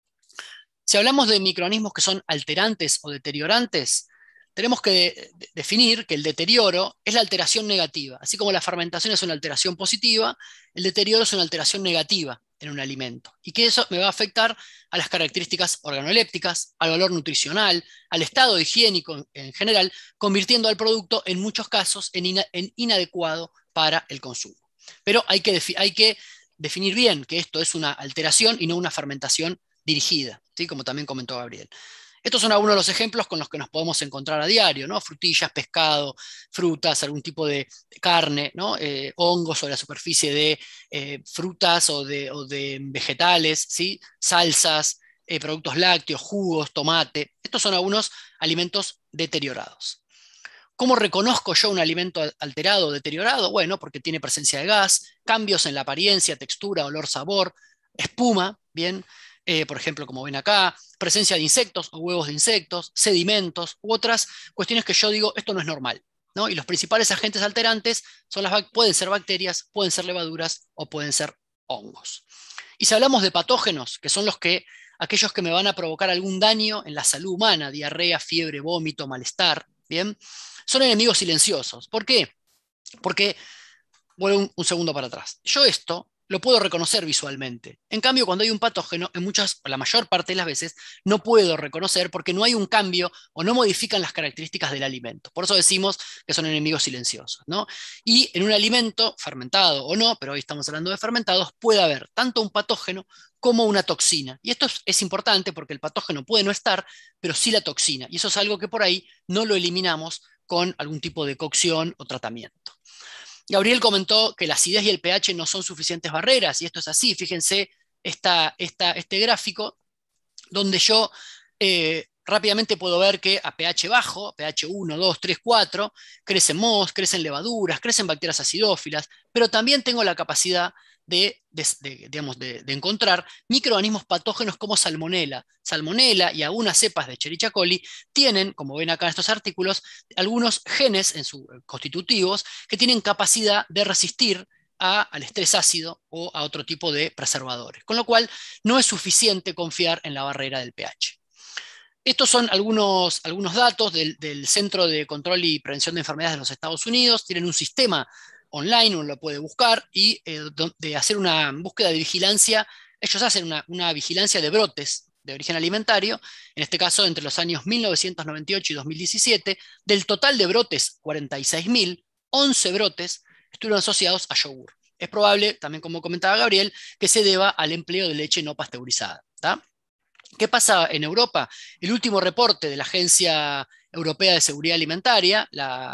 Si hablamos de microorganismos que son alterantes o deteriorantes, tenemos que definir que el deterioro es la alteración negativa. Así como la fermentación es una alteración positiva, el deterioro es una alteración negativa en un alimento. Y que eso me va a afectar a las características organolépticas, al valor nutricional, al estado higiénico en general, convirtiendo al producto en muchos casos en inadecuado para el consumo. Pero hay que definir bien que esto es una alteración y no una fermentación dirigida, ¿sí? Como también comentó Gabriel. Estos son algunos de los ejemplos con los que nos podemos encontrar a diario, ¿no? Frutillas, pescado, frutas, algún tipo de carne, ¿no? Hongos sobre la superficie de frutas o de vegetales, ¿sí? Salsas, productos lácteos, jugos, tomate. Estos son algunos alimentos deteriorados. ¿Cómo reconozco yo un alimento alterado o deteriorado? Bueno, porque tiene presencia de gas, cambios en la apariencia, textura, olor, sabor, espuma, ¿bien? Por ejemplo, como ven acá, presencia de insectos o huevos de insectos, sedimentos u otras cuestiones que yo digo, esto no es normal, ¿no? Y los principales agentes alterantes pueden ser bacterias, pueden ser levaduras o pueden ser hongos. Y si hablamos de patógenos, que son aquellos que me van a provocar algún daño en la salud humana, diarrea, fiebre, vómito, malestar, ¿bien? Son enemigos silenciosos. ¿Por qué? Porque, vuelvo un segundo para atrás, yo esto lo puedo reconocer visualmente. En cambio, cuando hay un patógeno, la mayor parte de las veces, no puedo reconocer porque no hay un cambio o no modifican las características del alimento. Por eso decimos que son enemigos silenciosos, ¿no? Y en un alimento, fermentado o no, pero hoy estamos hablando de fermentados, puede haber tanto un patógeno como una toxina. Y esto es importante porque el patógeno puede no estar, pero sí la toxina. Y eso es algo que por ahí no lo eliminamos con algún tipo de cocción o tratamiento. Gabriel comentó que la acidez y el pH no son suficientes barreras, y esto es así. Fíjense este gráfico donde yo rápidamente puedo ver que a pH bajo, pH 1, 2, 3, 4, crecen mohos, crecen levaduras, crecen bacterias acidófilas, pero también tengo la capacidad de encontrar microorganismos patógenos como Salmonella. Salmonella y algunas cepas de Escherichia coli tienen, como ven acá en estos artículos, algunos genes constitutivos que tienen capacidad de resistir al estrés ácido o a otro tipo de preservadores. Con lo cual, no es suficiente confiar en la barrera del pH. Estos son algunos datos del Centro de Control y Prevención de Enfermedades de los Estados Unidos. Tienen un sistema online, uno lo puede buscar, y de hacer una búsqueda de vigilancia. Ellos hacen una vigilancia de brotes de origen alimentario, en este caso entre los años 1998 y 2017, del total de brotes, 46.000, 11 brotes estuvieron asociados a yogur. Es probable, también como comentaba Gabriel, que se deba al empleo de leche no pasteurizada, ¿tá? ¿Qué pasa en Europa? El último reporte de la Agencia Europea de Seguridad Alimentaria, la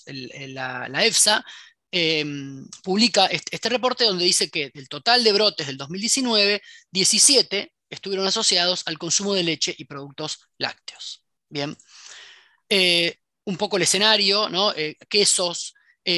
EFSA, publica este reporte donde dice que del total de brotes del 2019, 17 estuvieron asociados al consumo de leche y productos lácteos. Bien. un poco el escenario, ¿no? Quesos,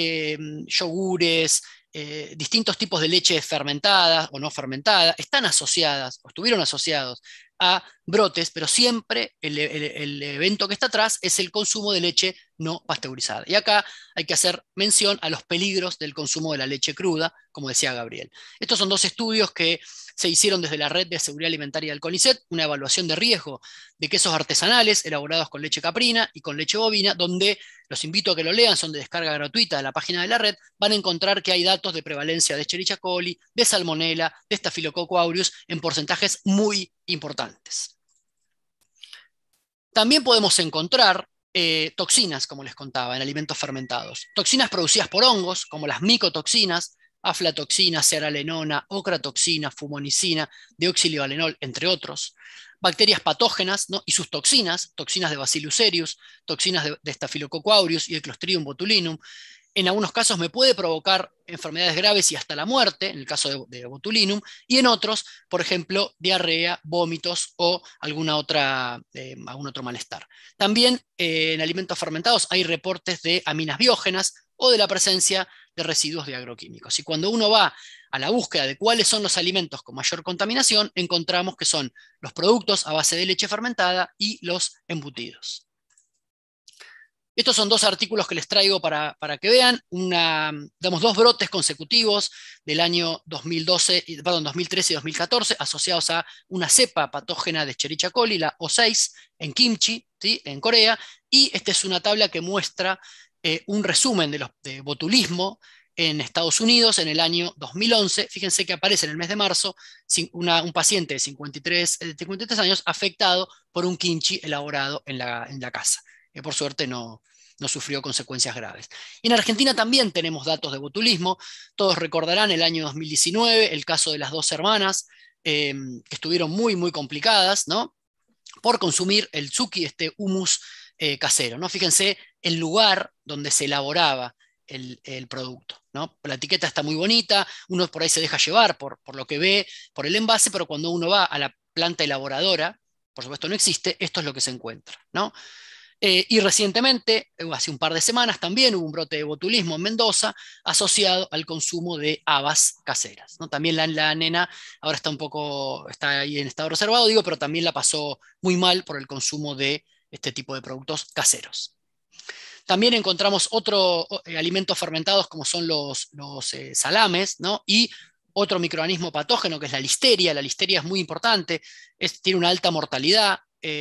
yogures, distintos tipos de leche fermentada o no fermentada, están asociadas o estuvieron asociados a brotes, pero siempre el evento que está atrás es el consumo de leche no pasteurizada. Y acá hay que hacer mención a los peligros del consumo de la leche cruda, como decía Gabriel. Estos son dos estudios que se hicieron desde la Red de Seguridad Alimentaria del CONICET, una evaluación de riesgo de quesos artesanales elaborados con leche caprina y con leche bovina, donde los invito a que lo lean, son de descarga gratuita de la página de la red, van a encontrar que hay datos de prevalencia de Escherichia coli, de Salmonella, de Staphylococcus aureus en porcentajes muy importantes. También podemos encontrar toxinas, como les contaba, en alimentos fermentados. Toxinas producidas por hongos, como las micotoxinas, aflatoxina, cearalenona, ocratoxina, fumonicina, deoxilivalenol, entre otros. Bacterias patógenas, ¿no? Y sus toxinas, toxinas de Bacillus cereus, toxinas de Staphylococcus aureus y de Clostridium botulinum. En algunos casos me puede provocar enfermedades graves y hasta la muerte, en el caso de botulinum, y en otros, por ejemplo, diarrea, vómitos o algún otro malestar. También en alimentos fermentados hay reportes de aminas biógenas o de la presencia de residuos de agroquímicos. Y cuando uno va a la búsqueda de cuáles son los alimentos con mayor contaminación, encontramos que son los productos a base de leche fermentada y los embutidos. Estos son dos artículos que les traigo para que vean, dos brotes consecutivos del año 2013 y 2014 asociados a una cepa patógena de Escherichia coli, la O6, en kimchi, ¿sí? En Corea, y esta es una tabla que muestra un resumen de botulismo en Estados Unidos en el año 2011. Fíjense que aparece en el mes de marzo un paciente de 53 años afectado por un kimchi elaborado en la casa. Por suerte no sufrió consecuencias graves. Y en Argentina también tenemos datos de botulismo. Todos recordarán el año 2019, el caso de las dos hermanas, que estuvieron muy, muy complicadas, ¿no? Por consumir el tzuki, este humus casero, ¿no? Fíjense el lugar donde se elaboraba el producto, ¿no? La etiqueta está muy bonita, uno por ahí se deja llevar por lo que ve, por el envase, pero cuando uno va a la planta elaboradora, por supuesto no existe, esto es lo que se encuentra, ¿no? Y recientemente, hace un par de semanas, también hubo un brote de botulismo en Mendoza asociado al consumo de habas caseras, ¿no? También la nena ahora está ahí en estado reservado, digo, pero también la pasó muy mal por el consumo de este tipo de productos caseros. También encontramos otros alimentos fermentados como son los salames, ¿no? Y otro microorganismo patógeno que es la listeria. La listeria es muy importante, tiene una alta mortalidad.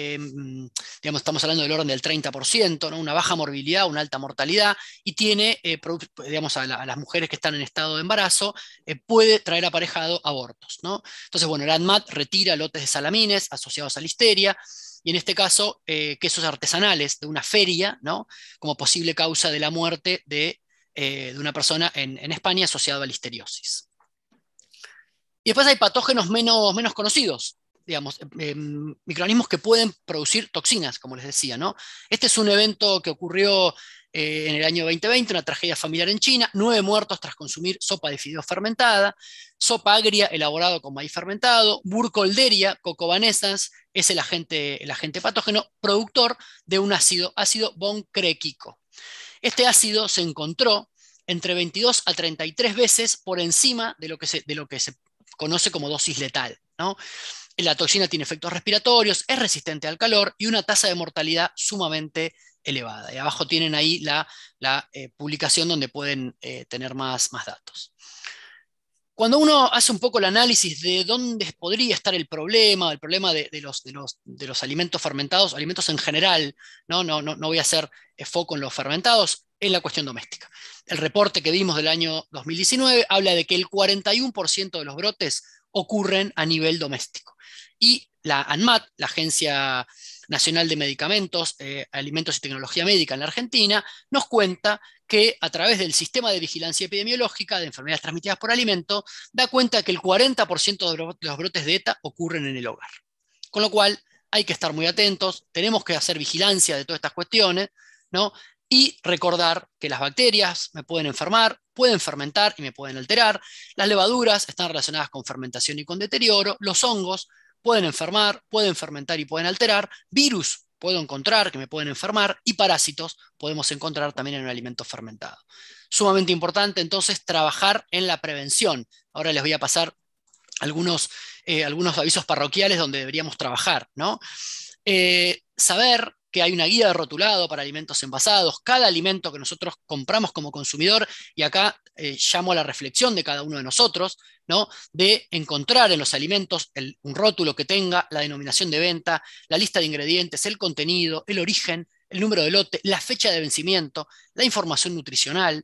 Estamos hablando del orden del 30%, ¿no? Una baja morbilidad, una alta mortalidad, y tiene, a las mujeres que están en estado de embarazo, puede traer aparejado abortos, ¿no? Entonces, bueno, el ANMAT retira lotes de salamines asociados a listeria, y en este caso, quesos artesanales de una feria, ¿no? Como posible causa de la muerte de una persona en España asociado a listeriosis. Y después hay patógenos menos conocidos, microorganismos que pueden producir toxinas, como les decía, ¿no? Este es un evento que ocurrió en el año 2020, una tragedia familiar en China, 9 muertos tras consumir sopa de fideos fermentada, sopa agria elaborado con maíz fermentado, Burkholderia cocobanescens es el agente patógeno productor de un ácido boncréquico. Este ácido se encontró entre 22 a 33 veces por encima de lo que se conoce como dosis letal, ¿no? La toxina tiene efectos respiratorios, es resistente al calor y una tasa de mortalidad sumamente elevada. Y abajo tienen ahí la publicación donde pueden tener más datos. Cuando uno hace un poco el análisis de dónde podría estar el problema de los alimentos fermentados, alimentos en general, no voy a hacer foco en los fermentados, en la cuestión doméstica. El reporte que vimos del año 2019 habla de que el 41% de los brotes ocurren a nivel doméstico. Y la ANMAT, la Agencia Nacional de Medicamentos, Alimentos y Tecnología Médica en la Argentina, nos cuenta que a través del sistema de vigilancia epidemiológica de enfermedades transmitidas por alimento, da cuenta que el 40% de los brotes de ETA ocurren en el hogar. Con lo cual hay que estar muy atentos, tenemos que hacer vigilancia de todas estas cuestiones, ¿no? Y recordar que las bacterias me pueden enfermar, pueden fermentar y me pueden alterar, las levaduras están relacionadas con fermentación y con deterioro, los hongos pueden enfermar, pueden fermentar y pueden alterar, virus puedo encontrar que me pueden enfermar, y parásitos podemos encontrar también en un alimento fermentado. Sumamente importante entonces trabajar en la prevención. Ahora les voy a pasar algunos avisos parroquiales donde deberíamos trabajar, ¿no? Saber que hay una guía de rotulado para alimentos envasados, cada alimento que nosotros compramos como consumidor, y acá llamo a la reflexión de cada uno de nosotros, ¿no? De encontrar en los alimentos un rótulo que tenga la denominación de venta, la lista de ingredientes, el contenido, el origen, el número de lote, la fecha de vencimiento, la información nutricional,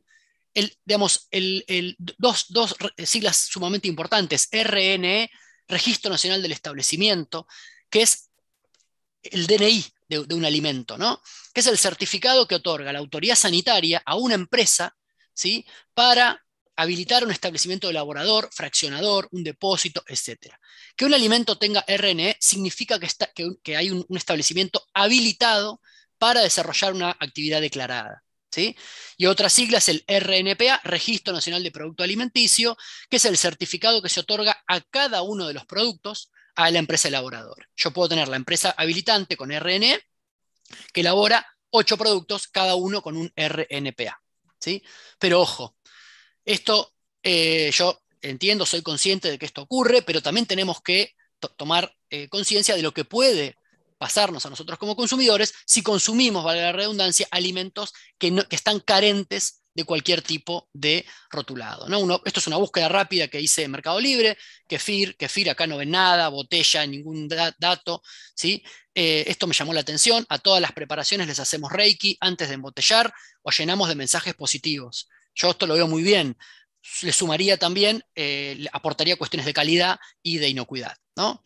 dos siglas sumamente importantes, RNE, Registro Nacional del Establecimiento, que es el DNI de un alimento, ¿no? Que es el certificado que otorga la autoridad sanitaria a una empresa, ¿sí? Para habilitar un establecimiento elaborador, fraccionador, un depósito, etc. Que un alimento tenga RNE significa que hay un establecimiento habilitado para desarrollar una actividad declarada, ¿sí? Y otra sigla es el RNPA, Registro Nacional de Producto Alimenticio, que es el certificado que se otorga a cada uno de los productos a la empresa elaboradora. Yo puedo tener la empresa habilitante con RNE que elabora 8 productos, cada uno con un RNPA, ¿sí? Pero ojo, esto yo entiendo, soy consciente de que esto ocurre, pero también tenemos que tomar conciencia de lo que puede pasarnos a nosotros como consumidores si consumimos, valga la redundancia, alimentos que están carentes de cualquier tipo de rotulado, ¿no? Esto es una búsqueda rápida que hice en Mercado Libre, kefir, acá no ven nada, botella, ningún dato, ¿sí? Esto me llamó la atención. A todas las preparaciones les hacemos Reiki antes de embotellar o llenamos de mensajes positivos. Yo esto lo veo muy bien. Le sumaría también, aportaría cuestiones de calidad y de inocuidad, ¿no?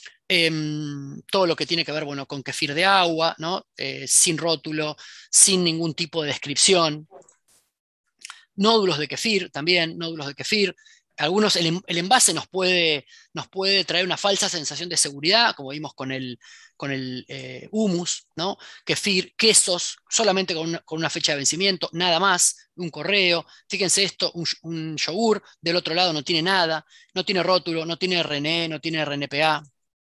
Todo lo que tiene que ver, bueno, con kefir de agua, ¿no? Sin rótulo, sin ningún tipo de descripción. Nódulos de kefir también, nódulos de kefir. Algunos, el envase nos puede traer una falsa sensación de seguridad, como vimos con el hummus, ¿no? Kefir, quesos, solamente con una fecha de vencimiento, nada más, un correo. Fíjense esto, un yogur, del otro lado no tiene nada, no tiene rótulo, no tiene RNE, no tiene RNPA.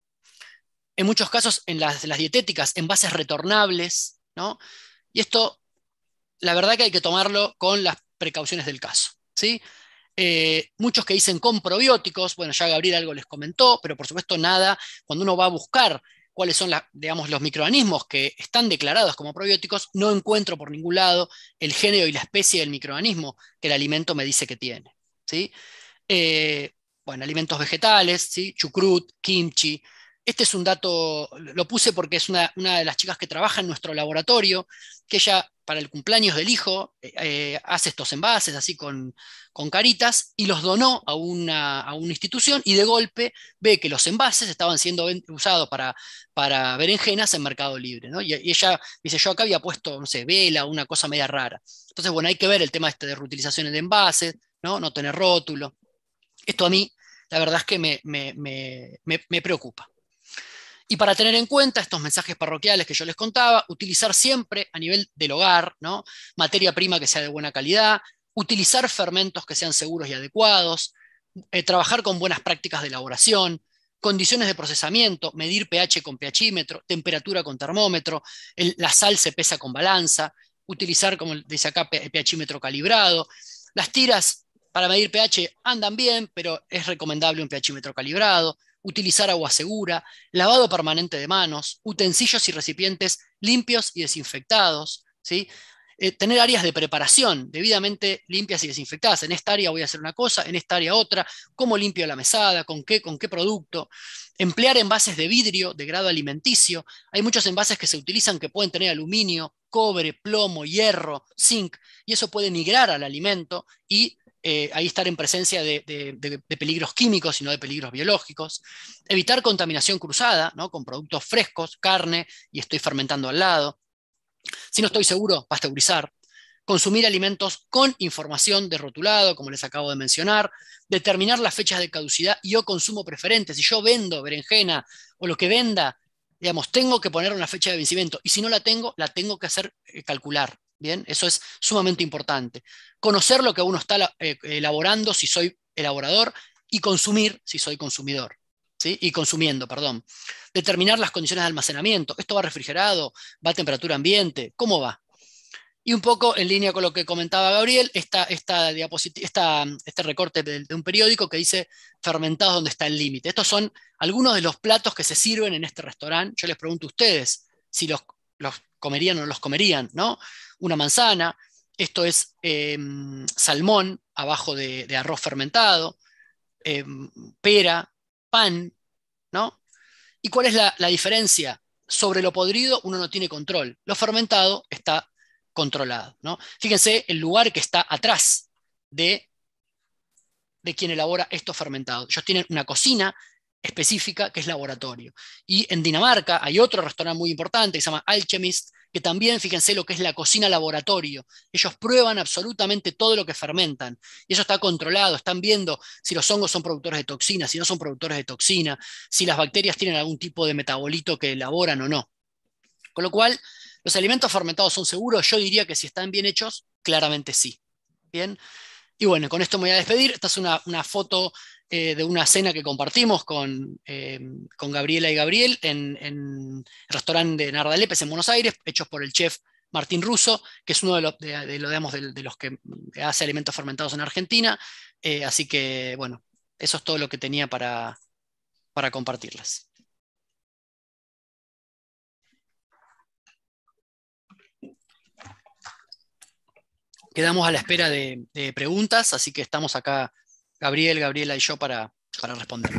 En muchos casos, en las dietéticas, envases retornables, ¿no? Y esto, la verdad que hay que tomarlo con las precauciones del caso, ¿sí? Muchos que dicen con probióticos, bueno, ya Gabriel algo les comentó, pero por supuesto nada, cuando uno va a buscar cuáles son digamos, los microorganismos que están declarados como probióticos, no encuentro por ningún lado el género y la especie del microorganismo que el alimento me dice que tiene, ¿sí? Bueno, alimentos vegetales, ¿sí? Chucrut, kimchi. Este es un dato, lo puse porque es una de las chicas que trabaja en nuestro laboratorio, que ella para el cumpleaños del hijo hace estos envases así con caritas y los donó a una institución, y de golpe ve que los envases estaban siendo usados para berenjenas en Mercado Libre, ¿no? Y ella dice, yo acá había puesto, no sé, vela, una cosa media rara. Entonces, bueno, hay que ver el tema de reutilizaciones de envases, no tener rótulo. Esto a mí, la verdad es que me preocupa. Y para tener en cuenta estos mensajes parroquiales que yo les contaba, utilizar siempre a nivel del hogar, ¿no? Materia prima que sea de buena calidad, utilizar fermentos que sean seguros y adecuados, trabajar con buenas prácticas de elaboración, condiciones de procesamiento, medir pH con pHímetro, temperatura con termómetro, la sal se pesa con balanza, utilizar, como dice acá, pHímetro calibrado. Las tiras para medir pH andan bien, pero es recomendable un pHímetro calibrado. Utilizar agua segura, lavado permanente de manos, utensilios y recipientes limpios y desinfectados, ¿sí? Tener áreas de preparación debidamente limpias y desinfectadas. En esta área voy a hacer una cosa, en esta área otra. ¿Cómo limpio la mesada? ¿Con qué producto? Emplear envases de vidrio de grado alimenticio. Hay muchos envases que se utilizan que pueden tener aluminio, cobre, plomo, hierro, zinc, y eso puede migrar al alimento y ahí estar en presencia de peligros químicos y no de peligros biológicos. Evitar contaminación cruzada, ¿no? Con productos frescos, carne, y estoy fermentando al lado. Si no estoy seguro, pasteurizar. Consumir alimentos con información de rotulado, como les acabo de mencionar. Determinar las fechas de caducidad y o consumo preferente. Si yo vendo berenjena o lo que venda, digamos, tengo que poner una fecha de vencimiento, y si no la tengo que hacer calcular. Bien, eso es sumamente importante. Conocer lo que uno está elaborando si soy elaborador, y consumir si soy consumidor. ¿sí? Y consumiendo, perdón. Determinar las condiciones de almacenamiento. ¿Esto va refrigerado? ¿Va a temperatura ambiente? ¿Cómo va? Y un poco en línea con lo que comentaba Gabriel, este recorte de un periódico que dice fermentados donde está el límite. Estos son algunos de los platos que se sirven en este restaurante. Yo les pregunto a ustedes si los comerían o no los comerían, ¿no? Una manzana, esto es salmón abajo de arroz fermentado, pera, pan, ¿no? ¿Y cuál es la diferencia? Sobre lo podrido uno no tiene control. Lo fermentado está controlado, ¿no? Fíjense el lugar que está atrás de quien elabora estos fermentados. Ellos tienen una cocina específica que es laboratorio. Y en Dinamarca hay otro restaurante muy importante que se llama Alchemist, que también, fíjense lo que es la cocina laboratorio. Ellos prueban absolutamente todo lo que fermentan. Y eso está controlado. Están viendo si los hongos son productores de toxina, si no son productores de toxina, si las bacterias tienen algún tipo de metabolito que elaboran o no. Con lo cual, ¿los alimentos fermentados son seguros? Yo diría que si están bien hechos, claramente sí. Bien. Y bueno, con esto me voy a despedir. Esta es una foto de una cena que compartimos con Gabriela y Gabriel en el restaurante de Nardalepes en Buenos Aires, hechos por el chef Martín Russo, que es uno de los que hace alimentos fermentados en Argentina. Así que, bueno, eso es todo lo que tenía para compartirles. Quedamos a la espera de preguntas, así que estamos acá, Gabriel, Gabriela y yo, para responder.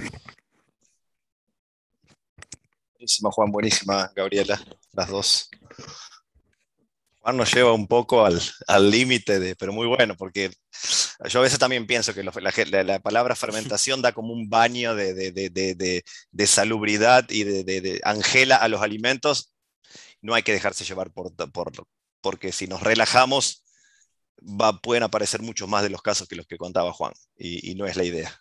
Buenísima, Juan, buenísima, Gabriela, las dos. Juan nos lleva un poco al límite, pero muy bueno, porque yo a veces también pienso que la palabra fermentación da como un baño de salubridad y angela a los alimentos. No hay que dejarse llevar porque si nos relajamos, pueden aparecer muchos más de los casos que los que contaba Juan, y no es la idea.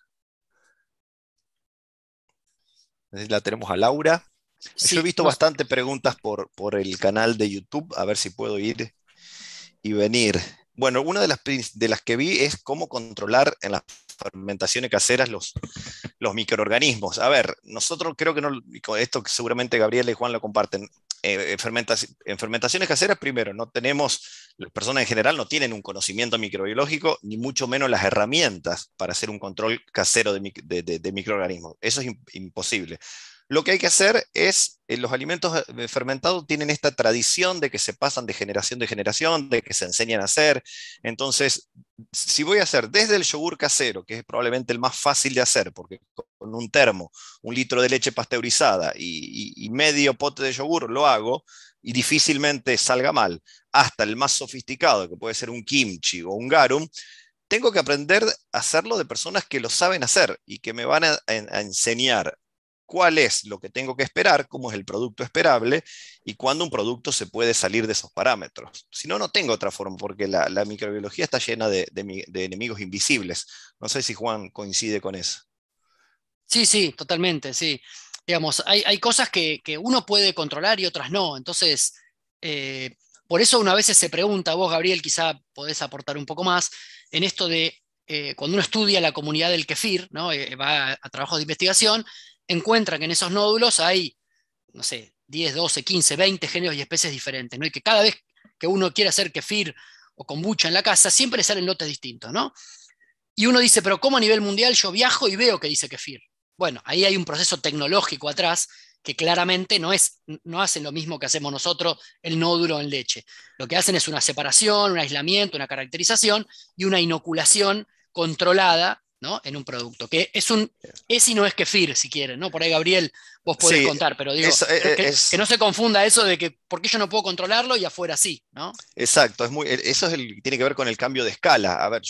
La tenemos a Laura. Sí, yo he visto bastante preguntas por el canal de YouTube, a ver si puedo ir y venir. Bueno, una de las que vi es cómo controlar en las fermentaciones caseras los microorganismos. A ver, nosotros creo que no, esto que seguramente Gabriela y Juan lo comparten, en fermentaciones caseras, primero, las personas en general no tienen un conocimiento microbiológico, ni mucho menos las herramientas para hacer un control casero de microorganismos. Eso es imposible. Lo que hay que hacer es, los alimentos fermentados tienen esta tradición de que se pasan de generación, de que se enseñan a hacer. Entonces, si voy a hacer desde el yogur casero, que es probablemente el más fácil de hacer, porque con un termo, 1 litro de leche pasteurizada y medio pote de yogur lo hago, y difícilmente salga mal, hasta el más sofisticado, que puede ser un kimchi o un garum, tengo que aprender a hacerlo de personas que lo saben hacer y que me van a enseñar cuál es lo que tengo que esperar, cómo es el producto esperable y cuándo un producto se puede salir de esos parámetros. Si no, no tengo otra forma, porque la microbiología está llena de enemigos invisibles. No sé si Juan coincide con eso. Sí, totalmente, sí. Digamos, hay cosas que uno puede controlar y otras no. Entonces, por eso uno a veces se pregunta, vos, Gabriel, quizá podés aportar un poco más, en esto de cuando uno estudia la comunidad del kefir, ¿no? Va a trabajos de investigación, encuentra que en esos nódulos hay, no sé, 10, 12, 15, 20 géneros y especies diferentes, ¿no? Y que cada vez que uno quiere hacer kefir o kombucha en la casa, siempre le salen lotes distintos, ¿no? Y uno dice, pero ¿cómo a nivel mundial yo viajo y veo que dice kefir? Bueno, ahí hay un proceso tecnológico atrás que claramente no hacen lo mismo que hacemos nosotros el nódulo en leche. Lo que hacen es una separación, un aislamiento, una caracterización y una inoculación controlada, ¿no? En un producto, que es y no es kefir, si quieren, ¿no? Por ahí, Gabriel, vos podés contar, pero digo, que no se confunda eso de que por qué yo no puedo controlarlo y afuera sí, ¿no? Exacto, tiene que ver con el cambio de escala. A ver,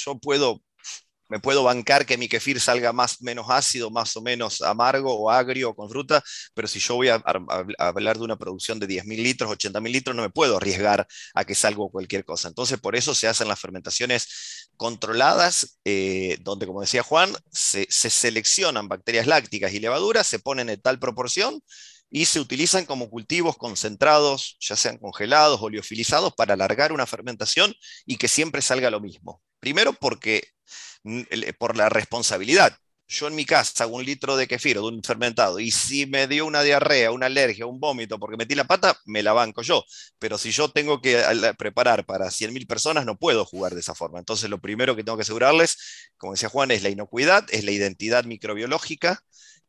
me puedo bancar que mi kefir salga más o menos ácido, más o menos amargo o agrio o con fruta, pero si yo voy a hablar de una producción de 10.000 litros, 80.000 litros, no me puedo arriesgar a que salga cualquier cosa. Entonces, por eso se hacen las fermentaciones controladas, donde, como decía Juan, se seleccionan bacterias lácticas y levaduras, se ponen en tal proporción y se utilizan como cultivos concentrados, ya sean congelados o liofilizados, para alargar una fermentación y que siempre salga lo mismo. Primero por la responsabilidad. yo en mi casa hago 1 litro de kefir o de un fermentado, y si me dio una diarrea, una alergia, un vómito porque metí la pata, me la banco yo. Pero si yo tengo que preparar para 100.000 personas, no puedo jugar de esa forma. Entonces lo primero que tengo que asegurarles, como decía Juan, es la inocuidad, es la identidad microbiológica,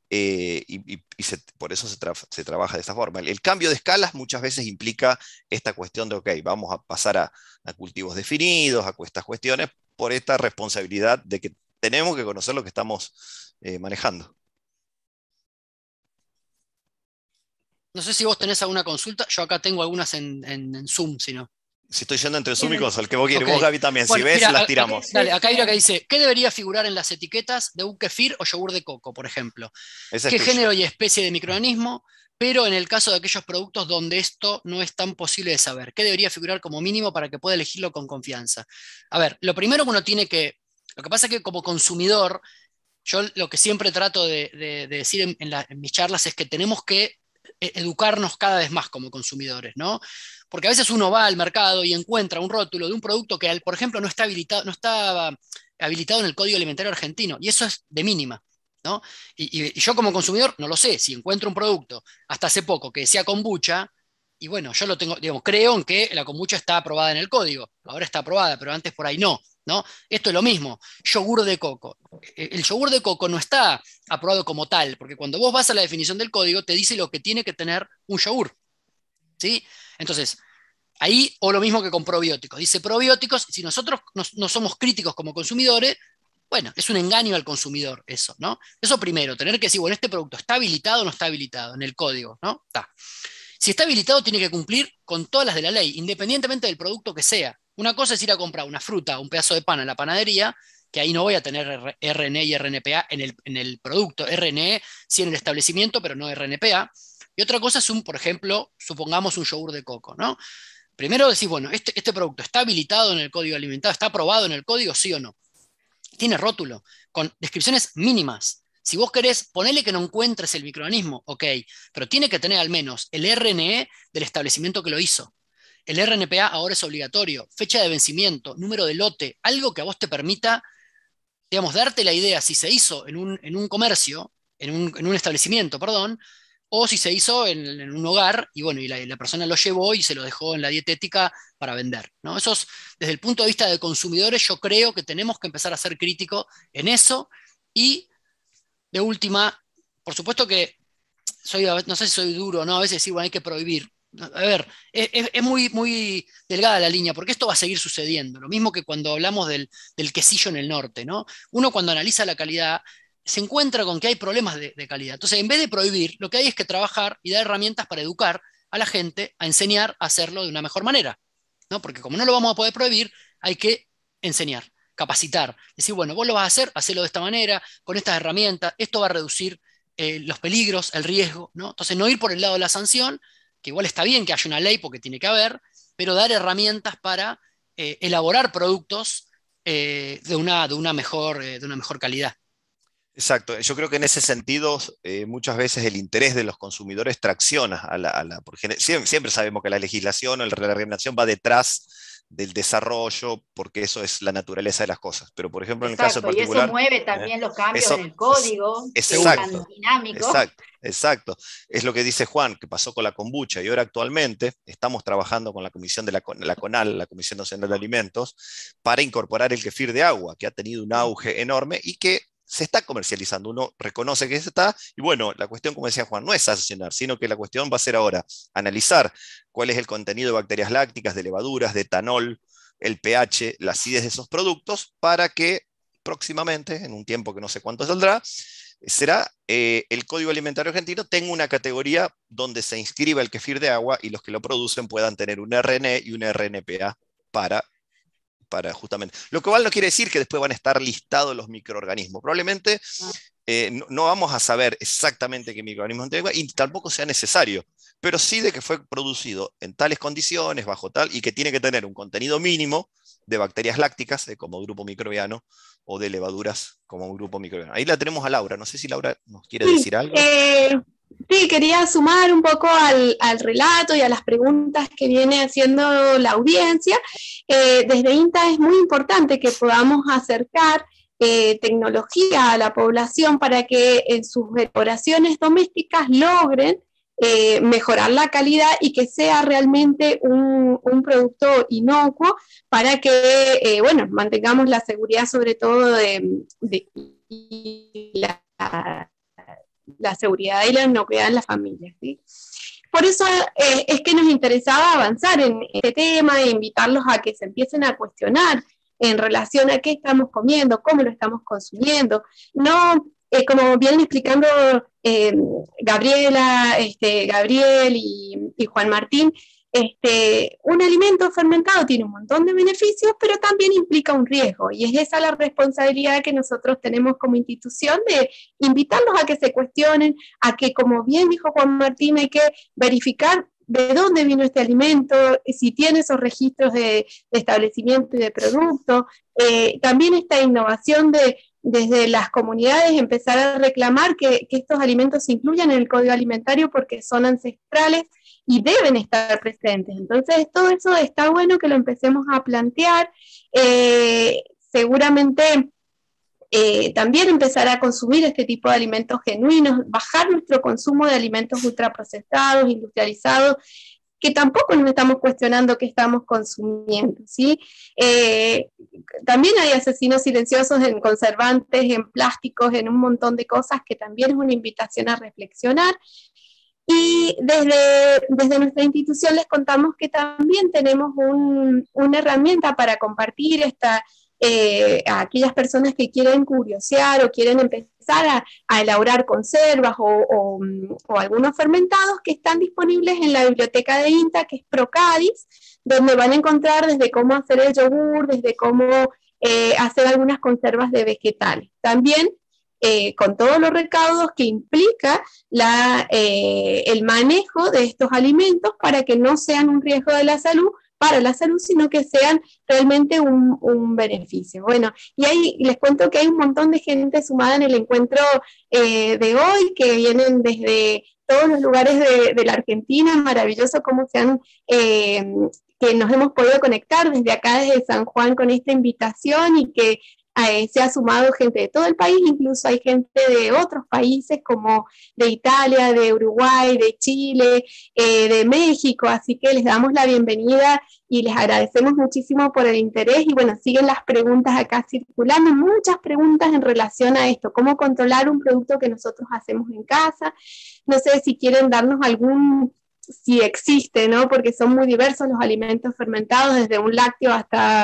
por eso se trabaja de esa forma. El cambio de escalas muchas veces implica esta cuestión de, ok, vamos a pasar a cultivos definidos, a estas cuestiones, por esta responsabilidad de que tenemos que conocer lo que estamos manejando. No sé si vos tenés alguna consulta, yo acá tengo algunas en Zoom, si no. Si estoy yendo entre Zoom y Console, que vos quieres, Okay. vos Gaby también, Bueno, si ves, mira, las tiramos. Dale, acá hay una que dice, ¿qué debería figurar en las etiquetas de un kefir o yogur de coco, por ejemplo? ¿Qué género y especie de microorganismo? Pero en el caso de aquellos productos donde esto no es tan posible de saber, ¿qué debería figurar como mínimo para que pueda elegirlo con confianza? A ver, lo primero que uno tiene que, lo que pasa es que como consumidor, yo lo que siempre trato de decir en mis charlas es que tenemos que educarnos cada vez más como consumidores, ¿no? Porque a veces uno va al mercado y encuentra un rótulo de un producto que, por ejemplo, no está habilitado en el Código Alimentario Argentino, y eso es de mínima, ¿no? Y yo como consumidor no lo sé, si encuentro un producto hasta hace poco que decía kombucha, y bueno, yo lo tengo, digamos, creo en que la kombucha está aprobada en el código, ahora está aprobada, pero antes por ahí no, ¿no? Esto es lo mismo, yogur de coco. El yogur de coco no está aprobado como tal, porque cuando vos vas a la definición del código te dice lo que tiene que tener un yogur, ¿sí? Entonces, ahí, o lo mismo que con probióticos, dice probióticos, si nosotros no somos críticos como consumidores, bueno, es un engaño al consumidor eso, ¿no? Eso primero, tener que decir, bueno, este producto está habilitado o no está habilitado en el código, ¿no? Está. Si está habilitado, tiene que cumplir con todas las de la ley, independientemente del producto que sea. Una cosa es ir a comprar una fruta, un pedazo de pan en la panadería, que ahí no voy a tener RNE y RNPA en el producto. RNE sí en el establecimiento, pero no RNPA. Y otra cosa es por ejemplo, supongamos un yogur de coco, ¿no? Primero decís, bueno, este producto está habilitado en el código alimentario, está aprobado en el código, sí o no. Tiene rótulo, con descripciones mínimas. Si vos querés, ponele que no encuentres el microorganismo, ok, pero tiene que tener al menos el RNE del establecimiento que lo hizo. El RNPA ahora es obligatorio, fecha de vencimiento, número de lote, algo que a vos te permita, digamos, darte la idea si se hizo en un comercio, en un establecimiento, perdón, o si se hizo en un hogar y bueno, y la persona lo llevó y se lo dejó en la dietética para vender, ¿no? Eso es, desde el punto de vista de consumidores, yo creo que tenemos que empezar a ser críticos en eso. Y de última, por supuesto que no sé si soy duro, ¿no? A veces sí, bueno, hay que prohibir. A ver, es muy delgada la línea, porque esto va a seguir sucediendo. Lo mismo que cuando hablamos del quesillo en el norte, ¿no? Uno cuando analiza la calidad se encuentra con que hay problemas de calidad. Entonces, en vez de prohibir, lo que hay es que trabajar y dar herramientas para educar a la gente, a enseñar a hacerlo de una mejor manera, ¿no? Porque como no lo vamos a poder prohibir, hay que enseñar, capacitar. Decir, bueno, vos lo vas a hacer, hacelo de esta manera, con estas herramientas, esto va a reducir los peligros, el riesgo, ¿no? Entonces, no ir por el lado de la sanción, que igual está bien que haya una ley porque tiene que haber, pero dar herramientas para elaborar productos de una mejor calidad. Exacto, yo creo que en ese sentido muchas veces el interés de los consumidores tracciona porque siempre sabemos que la legislación o la reglamentación va detrás del desarrollo, porque eso es la naturaleza de las cosas. Pero por ejemplo, en el caso particular... Y eso mueve también los cambios en el código, exacto, tan dinámico. Exacto. Es lo que dice Juan, que pasó con la kombucha, y ahora actualmente estamos trabajando con la comisión de la CONAL, la Comisión Nacional de Alimentos, para incorporar el kefir de agua, que ha tenido un auge enorme y que se está comercializando, uno reconoce que está, y bueno, la cuestión, como decía Juan, no es sancionar, sino que la cuestión va a ser ahora analizar cuál es el contenido de bacterias lácticas, de levaduras, de etanol, el pH, la acidez de esos productos, para que próximamente, en un tiempo que no sé cuánto saldrá, será el Código Alimentario Argentino tenga una categoría donde se inscriba el kefir de agua y los que lo producen puedan tener un RNE y un RNPA para justamente. Lo cual no quiere decir que después van a estar listados los microorganismos. Probablemente no vamos a saber exactamente qué microorganismos tenga y tampoco sea necesario, pero sí de que fue producido en tales condiciones, bajo tal, y que tiene que tener un contenido mínimo de bacterias lácticas como grupo microbiano o de levaduras como grupo microbiano. Ahí la tenemos a Laura. No sé si Laura nos quiere decir algo. Sí, quería sumar un poco al relato y a las preguntas que viene haciendo la audiencia. Desde INTA es muy importante que podamos acercar tecnología a la población para que en sus elaboraciones domésticas logren mejorar la calidad y que sea realmente un producto inocuo para que, bueno, mantengamos la seguridad sobre todo de la seguridad y la inocuidad en la familia, ¿sí? Por eso es que nos interesaba avanzar en este tema e invitarlos a que se empiecen a cuestionar en relación a qué estamos comiendo, cómo lo estamos consumiendo. No, como vienen explicando Gabriela, Gabriel y Juan Martín, un alimento fermentado tiene un montón de beneficios, pero también implica un riesgo, y es esa la responsabilidad que nosotros tenemos como institución de invitarlos a que se cuestionen, a que, como bien dijo Juan Martín, hay que verificar de dónde vino este alimento, si tiene esos registros de establecimiento y de producto. También esta innovación desde las comunidades empezar a reclamar que estos alimentos se incluyan en el código alimentario porque son ancestrales y deben estar presentes. Entonces, todo eso está bueno que lo empecemos a plantear. Seguramente también empezar a consumir este tipo de alimentos genuinos, bajar nuestro consumo de alimentos ultraprocesados, industrializados, que tampoco nos estamos cuestionando qué estamos consumiendo, ¿sí? También hay asesinos silenciosos en conservantes, en plásticos, en un montón de cosas que también es una invitación a reflexionar. Y desde nuestra institución les contamos que también tenemos una herramienta para compartir a aquellas personas que quieren curiosear o quieren empezar a elaborar conservas o algunos fermentados, que están disponibles en la biblioteca de INTA, que es Procadis, donde van a encontrar desde cómo hacer el yogur, desde cómo hacer algunas conservas de vegetales. También con todos los recaudos que implica el manejo de estos alimentos para que no sean un riesgo de la salud, para la salud, sino que sean realmente un beneficio. Bueno, y ahí les cuento que hay un montón de gente sumada en el encuentro de hoy, que vienen desde todos los lugares de la Argentina. Maravilloso cómo que nos hemos podido conectar desde acá, desde San Juan, con esta invitación, y que se ha sumado gente de todo el país, incluso hay gente de otros países como de Italia, de Uruguay, de Chile, de México, así que les damos la bienvenida y les agradecemos muchísimo por el interés. Y bueno, siguen las preguntas acá circulando, muchas preguntas en relación a esto, cómo controlar un producto que nosotros hacemos en casa. No sé si quieren darnos si existe, ¿no? Porque son muy diversos los alimentos fermentados, desde un lácteo hasta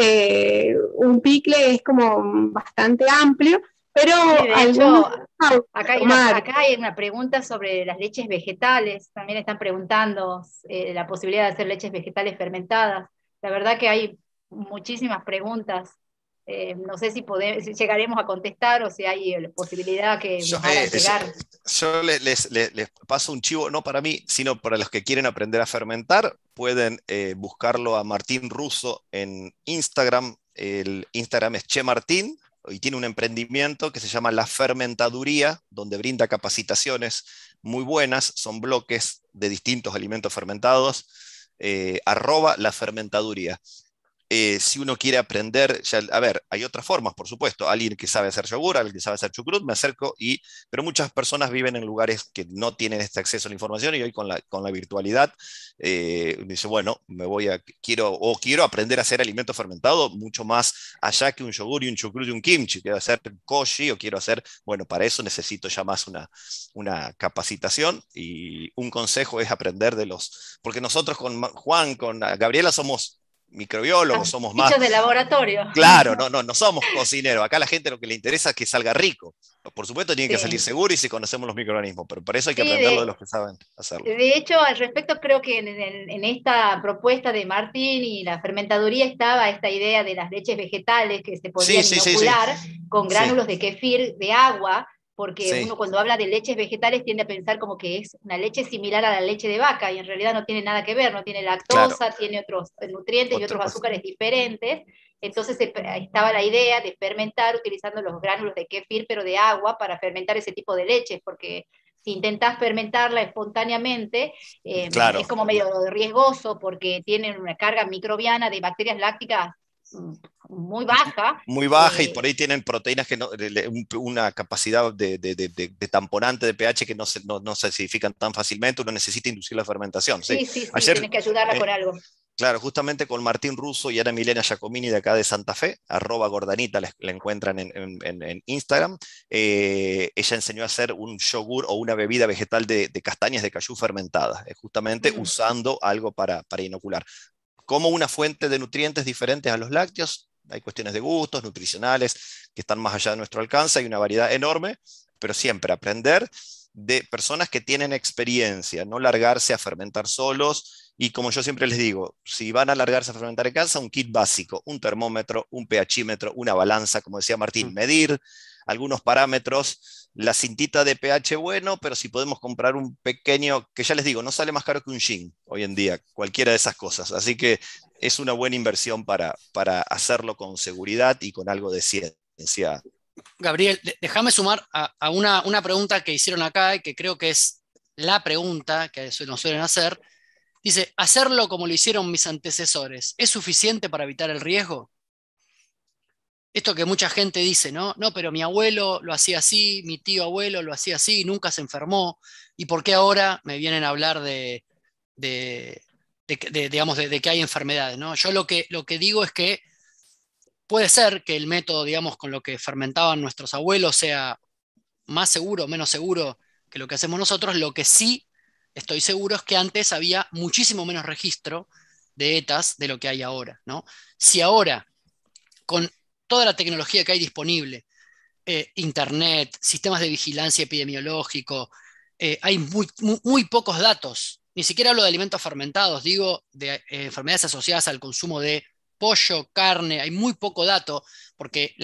un picle, es como bastante amplio, pero sí, de hecho, acá hay una pregunta sobre las leches vegetales, también están preguntando la posibilidad de hacer leches vegetales fermentadas. La verdad que hay muchísimas preguntas. No sé si llegaremos a contestar o si hay posibilidad que nos hagan llegar. Yo les paso un chivo, no para mí, sino para los que quieren aprender a fermentar. Pueden buscarlo a Martín Russo en Instagram. El Instagram es Che Martín, y tiene un emprendimiento que se llama La Fermentaduría, donde brinda capacitaciones muy buenas. Son bloques de distintos alimentos fermentados. @La Fermentaduría. Si uno quiere aprender, a ver, hay otras formas, por supuesto. Alguien que sabe hacer yogur, alguien que sabe hacer chucrut, me acerco, pero muchas personas viven en lugares que no tienen este acceso a la información, y hoy con la virtualidad, dice, bueno, quiero aprender a hacer alimento fermentado mucho más allá que un yogur y un chucrut y un kimchi. Quiero hacer koshi o quiero hacer, bueno, para eso necesito ya más una capacitación, y un consejo es aprender porque nosotros con Juan, con Gabriela somos microbiólogos, somos más... de laboratorio. Claro, no somos cocineros. Acá a la gente lo que le interesa es que salga rico. Por supuesto tiene que salir seguro y si conocemos los microorganismos, pero para eso hay que aprenderlo de los que saben hacerlo. De hecho, al respecto, creo que en esta propuesta de Martín y la fermentaduría estaba esta idea de las leches vegetales que se podían inocular con gránulos de kefir, de agua, porque uno cuando habla de leches vegetales tiende a pensar como que es una leche similar a la leche de vaca, y en realidad no tiene nada que ver, no tiene lactosa, tiene otros nutrientes y otros azúcares diferentes. Entonces estaba la idea de fermentar utilizando los gránulos de kefir, pero de agua, para fermentar ese tipo de leches, porque si intentás fermentarla espontáneamente, es como medio riesgoso, porque tienen una carga microbiana de bacterias lácticas muy baja. Muy baja, y por ahí tienen proteínas que una capacidad de tamponante de pH que no se acidifican tan fácilmente, uno necesita inducir la fermentación. Sí, tienes que ayudarla con algo. Claro, justamente con Martín Russo y Ana Milena Giacomini de acá de Santa Fe, @gordanita la encuentran en Instagram. Ella enseñó a hacer un yogur o una bebida vegetal de castañas de cayú fermentadas, justamente usando algo para inocular. Como una fuente de nutrientes diferentes a los lácteos. Hay cuestiones de gustos, nutricionales, que están más allá de nuestro alcance, hay una variedad enorme, pero siempre aprender de personas que tienen experiencia, no largarse a fermentar solos. Y como yo siempre les digo, si van a largarse a fermentar en casa, un kit básico, un termómetro, un pHímetro, una balanza, como decía Martín, medir algunos parámetros, la cintita de pH bueno, pero si podemos comprar un pequeño, que ya les digo, no sale más caro que un gin hoy en día, cualquiera de esas cosas. Así que es una buena inversión para hacerlo con seguridad y con algo de ciencia. Gabriel, déjame sumar a una pregunta que hicieron acá y que creo que es la pregunta que nos suelen hacer. Dice, ¿hacerlo como lo hicieron mis antecesores es suficiente para evitar el riesgo? Esto que mucha gente dice, ¿no? No, pero mi abuelo lo hacía así, mi tío abuelo lo hacía así, nunca se enfermó. ¿Y por qué ahora me vienen a hablar digamos, de que hay enfermedades, ¿no? Yo lo que digo es que puede ser que el método, digamos, con lo que fermentaban nuestros abuelos sea más seguro, menos seguro que lo que hacemos nosotros. Lo que sí estoy seguro es que antes había muchísimo menos registro de ETAs de lo que hay ahora, ¿no? Si ahora, con toda la tecnología que hay disponible, internet, sistemas de vigilancia epidemiológico, hay muy pocos datos. Ni siquiera hablo de alimentos fermentados, digo de enfermedades asociadas al consumo de pollo, carne. Hay muy poco dato porque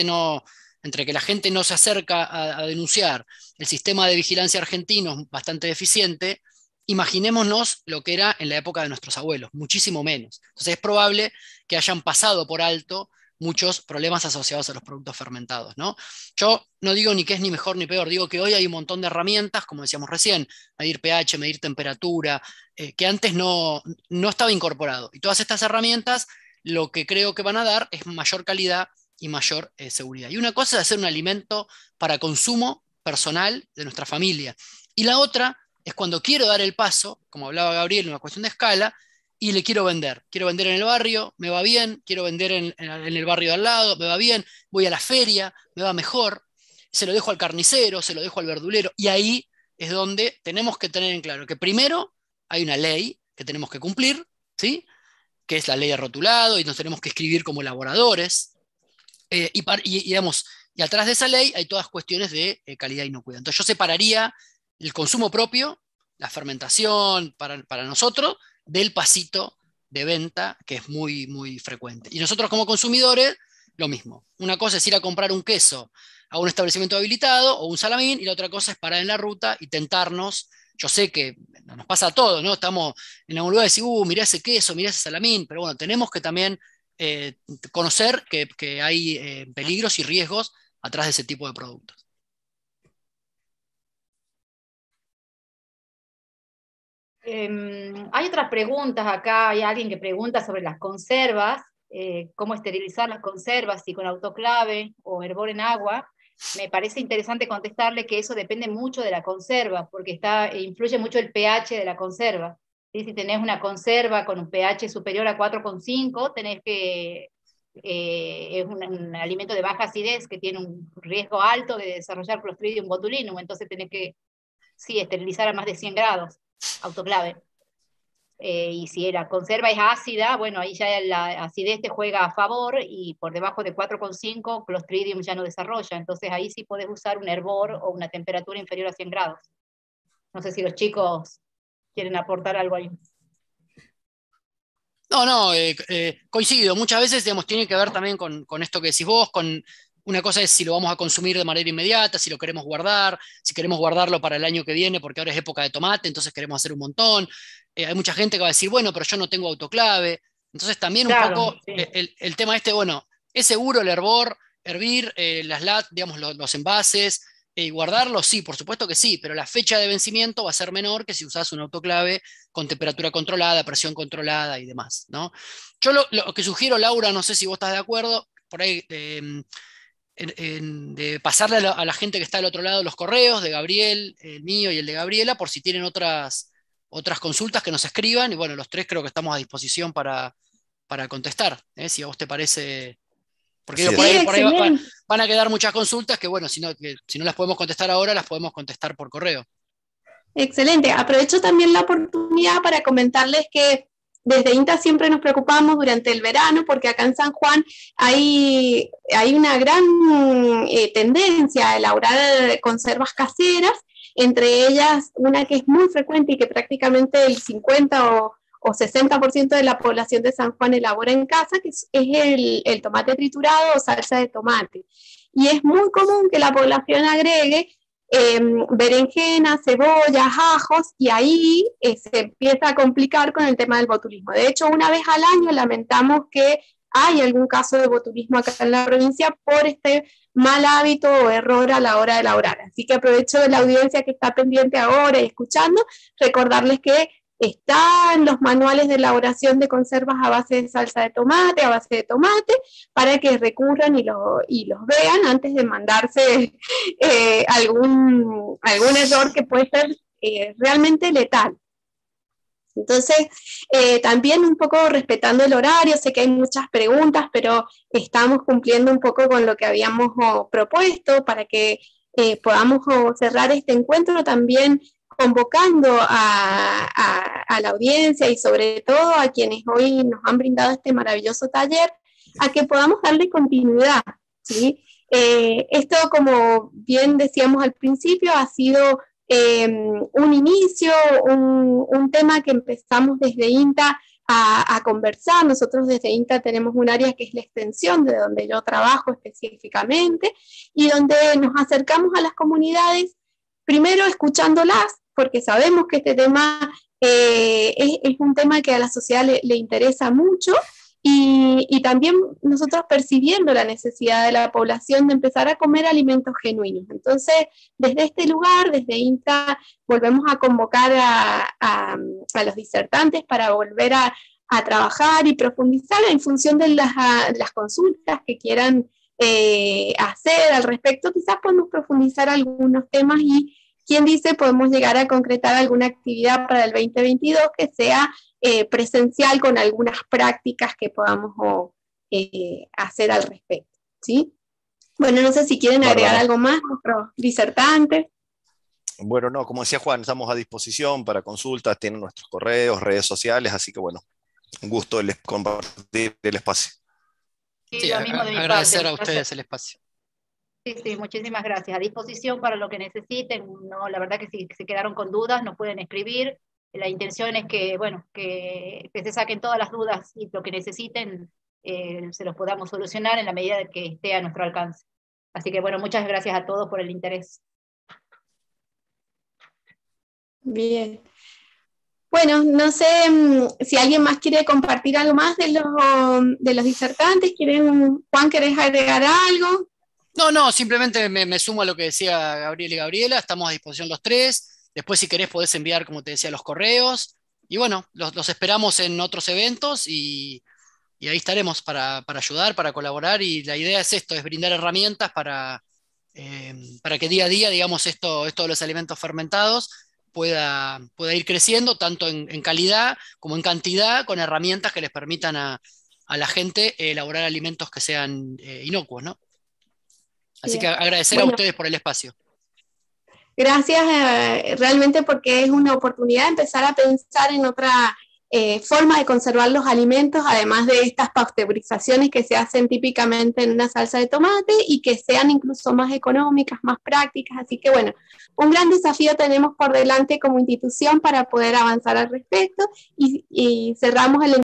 entre que la gente no se acerca a denunciar, el sistema de vigilancia argentino es bastante deficiente. Imaginémonos lo que era en la época de nuestros abuelos, muchísimo menos. Entonces es probable que hayan pasado por alto muchos problemas asociados a los productos fermentados, ¿no? Yo no digo ni que es ni mejor ni peor, digo que hoy hay un montón de herramientas, como decíamos recién, medir pH, medir temperatura, que antes no estaba incorporado. Y todas estas herramientas lo que creo que van a dar es mayor calidad y mayor seguridad. Y una cosa es hacer un alimento para consumo personal de nuestra familia. Y la otra es cuando quiero dar el paso, como hablaba Gabriel, una cuestión de escala, y le quiero vender. Quiero vender en el barrio, me va bien, quiero vender en el barrio de al lado, me va bien, voy a la feria, me va mejor, se lo dejo al carnicero, se lo dejo al verdulero, y ahí es donde tenemos que tener en claro que primero hay una ley que tenemos que cumplir, ¿sí? Que es la ley de rotulado, y nos tenemos que escribir como elaboradores, digamos, y atrás de esa ley hay todas cuestiones de calidad inocuidad. Entonces yo separaría el consumo propio, la fermentación para nosotros, del pasito de venta, que es muy, muy frecuente. Y nosotros como consumidores, lo mismo. Una cosa es ir a comprar un queso a un establecimiento habilitado o un salamín, y la otra cosa es parar en la ruta y tentarnos. Yo sé que nos pasa a todos, ¿no? Estamos en algún lugar y decimos, mirá ese queso, mirá ese salamín, pero bueno, tenemos que también conocer que hay peligros y riesgos atrás de ese tipo de productos. Hay otras preguntas acá, hay alguien que pregunta sobre las conservas, cómo esterilizar las conservas, si con autoclave o hervor en agua. Me parece interesante contestarle que eso depende mucho de la conserva, porque influye mucho el pH de la conserva. ¿Sí? Si tenés una conserva con un pH superior a 4,5, tenés que es un alimento de baja acidez que tiene un riesgo alto de desarrollar Clostridium botulinum, entonces tenés que esterilizar a más de 100 grados, autoclave. Y si la conserva es ácida, bueno, ahí ya la acidez te juega a favor, y por debajo de 4,5 Clostridium ya no desarrolla, entonces ahí sí podés usar un hervor o una temperatura inferior a 100 grados. No sé si los chicos quieren aportar algo ahí. No, coincido. Muchas veces, digamos, tiene que ver también con esto que decís vos, una cosa es si lo vamos a consumir de manera inmediata, si lo queremos guardar, si queremos guardarlo para el año que viene, porque ahora es época de tomate, entonces queremos hacer un montón. Hay mucha gente que va a decir, bueno, pero yo no tengo autoclave. Entonces también claro, un poco sí. el tema bueno, ¿es seguro el hervir digamos, los envases? y guardarlo, sí, por supuesto que sí, pero la fecha de vencimiento va a ser menor que si usás un autoclave con temperatura controlada, presión controlada y demás, ¿no? Yo lo que sugiero, Laura, no sé si vos estás de acuerdo, por ahí de pasarle a la gente que está al otro lado los correos de Gabriel, el mío y el de Gabriela, por si tienen otras consultas que nos escriban, y bueno, los tres creo que estamos a disposición para contestar, si a vos te parece. Porque digo, Sí, por ahí van a quedar muchas consultas que, bueno, si no las podemos contestar ahora, las podemos contestar por correo. Excelente. Aprovecho también la oportunidad para comentarles que desde INTA siempre nos preocupamos durante el verano, porque acá en San Juan hay una gran tendencia a elaborar conservas caseras, entre ellas una que es muy frecuente y que prácticamente el 50 o 60% de la población de San Juan elabora en casa, que es el tomate triturado o salsa de tomate. Y es muy común que la población agregue berenjenas, cebollas, ajos, y ahí se empieza a complicar con el tema del botulismo. De hecho, una vez al año lamentamos que hay algún caso de botulismo acá en la provincia por este mal hábito o error a la hora de elaborar. Así que aprovecho de la audiencia que está pendiente ahora y escuchando, recordarles que están los manuales de elaboración de conservas a base de salsa de tomate, a base de tomate, para que recurran y los vean antes de mandarse algún error que puede ser realmente letal. Entonces, también un poco respetando el horario, sé que hay muchas preguntas, pero estamos cumpliendo un poco con lo que habíamos propuesto para que podamos cerrar este encuentro también convocando a la audiencia y sobre todo a quienes hoy nos han brindado este maravilloso taller, a que podamos darle continuidad, ¿sí? Esto, como bien decíamos al principio, ha sido un inicio, un tema que empezamos desde INTA a conversar. Nosotros desde INTA tenemos un área que es la extensión, de donde yo trabajo específicamente, y donde nos acercamos a las comunidades, primero escuchándolas, porque sabemos que este tema es un tema que a la sociedad le interesa mucho, y también nosotros percibiendo la necesidad de la población de empezar a comer alimentos genuinos. Entonces, desde este lugar, desde INTA, volvemos a convocar a los disertantes para volver a trabajar y profundizar en función de las consultas que quieran hacer al respecto. Quizás podemos profundizar algunos temas y, ¿quién dice?, podemos llegar a concretar alguna actividad para el 2022 que sea presencial, con algunas prácticas que podamos hacer al respecto, ¿sí? Bueno, no sé si quieren agregar algo más nuestros disertantes. Bueno, no, como decía Juan, estamos a disposición para consultas, tienen nuestros correos, redes sociales, así que bueno, un gusto compartir el espacio. Sí, lo mismo de mi agradecer parte. a ustedes el espacio. Sí, muchísimas gracias. A disposición para lo que necesiten. No, la verdad que si se quedaron con dudas, nos pueden escribir. La intención es que, bueno, que se saquen todas las dudas y lo que necesiten se los podamos solucionar en la medida de que esté a nuestro alcance. Así que, bueno, muchas gracias a todos por el interés. Bien. Bueno, no sé si alguien más quiere compartir algo más de los disertantes. Juan, ¿querés agregar algo? No, simplemente me sumo a lo que decía Gabriel y Gabriela, estamos a disposición los tres. Después, si querés, podés enviar, como te decía, los correos. Y bueno, los esperamos en otros eventos y ahí estaremos para ayudar, para colaborar. Y la idea es esto, es brindar herramientas para que día a día, digamos, esto de los alimentos fermentados pueda ir creciendo, tanto en calidad como en cantidad, con herramientas que les permitan a la gente elaborar alimentos que sean inocuos, ¿no? Así que agradecer a ustedes por el espacio. Gracias realmente, porque es una oportunidad de empezar a pensar en otra forma de conservar los alimentos, además de estas pasteurizaciones que se hacen típicamente en una salsa de tomate y que sean incluso más económicas, más prácticas. Así que bueno, un gran desafío tenemos por delante como institución para poder avanzar al respecto, y cerramos el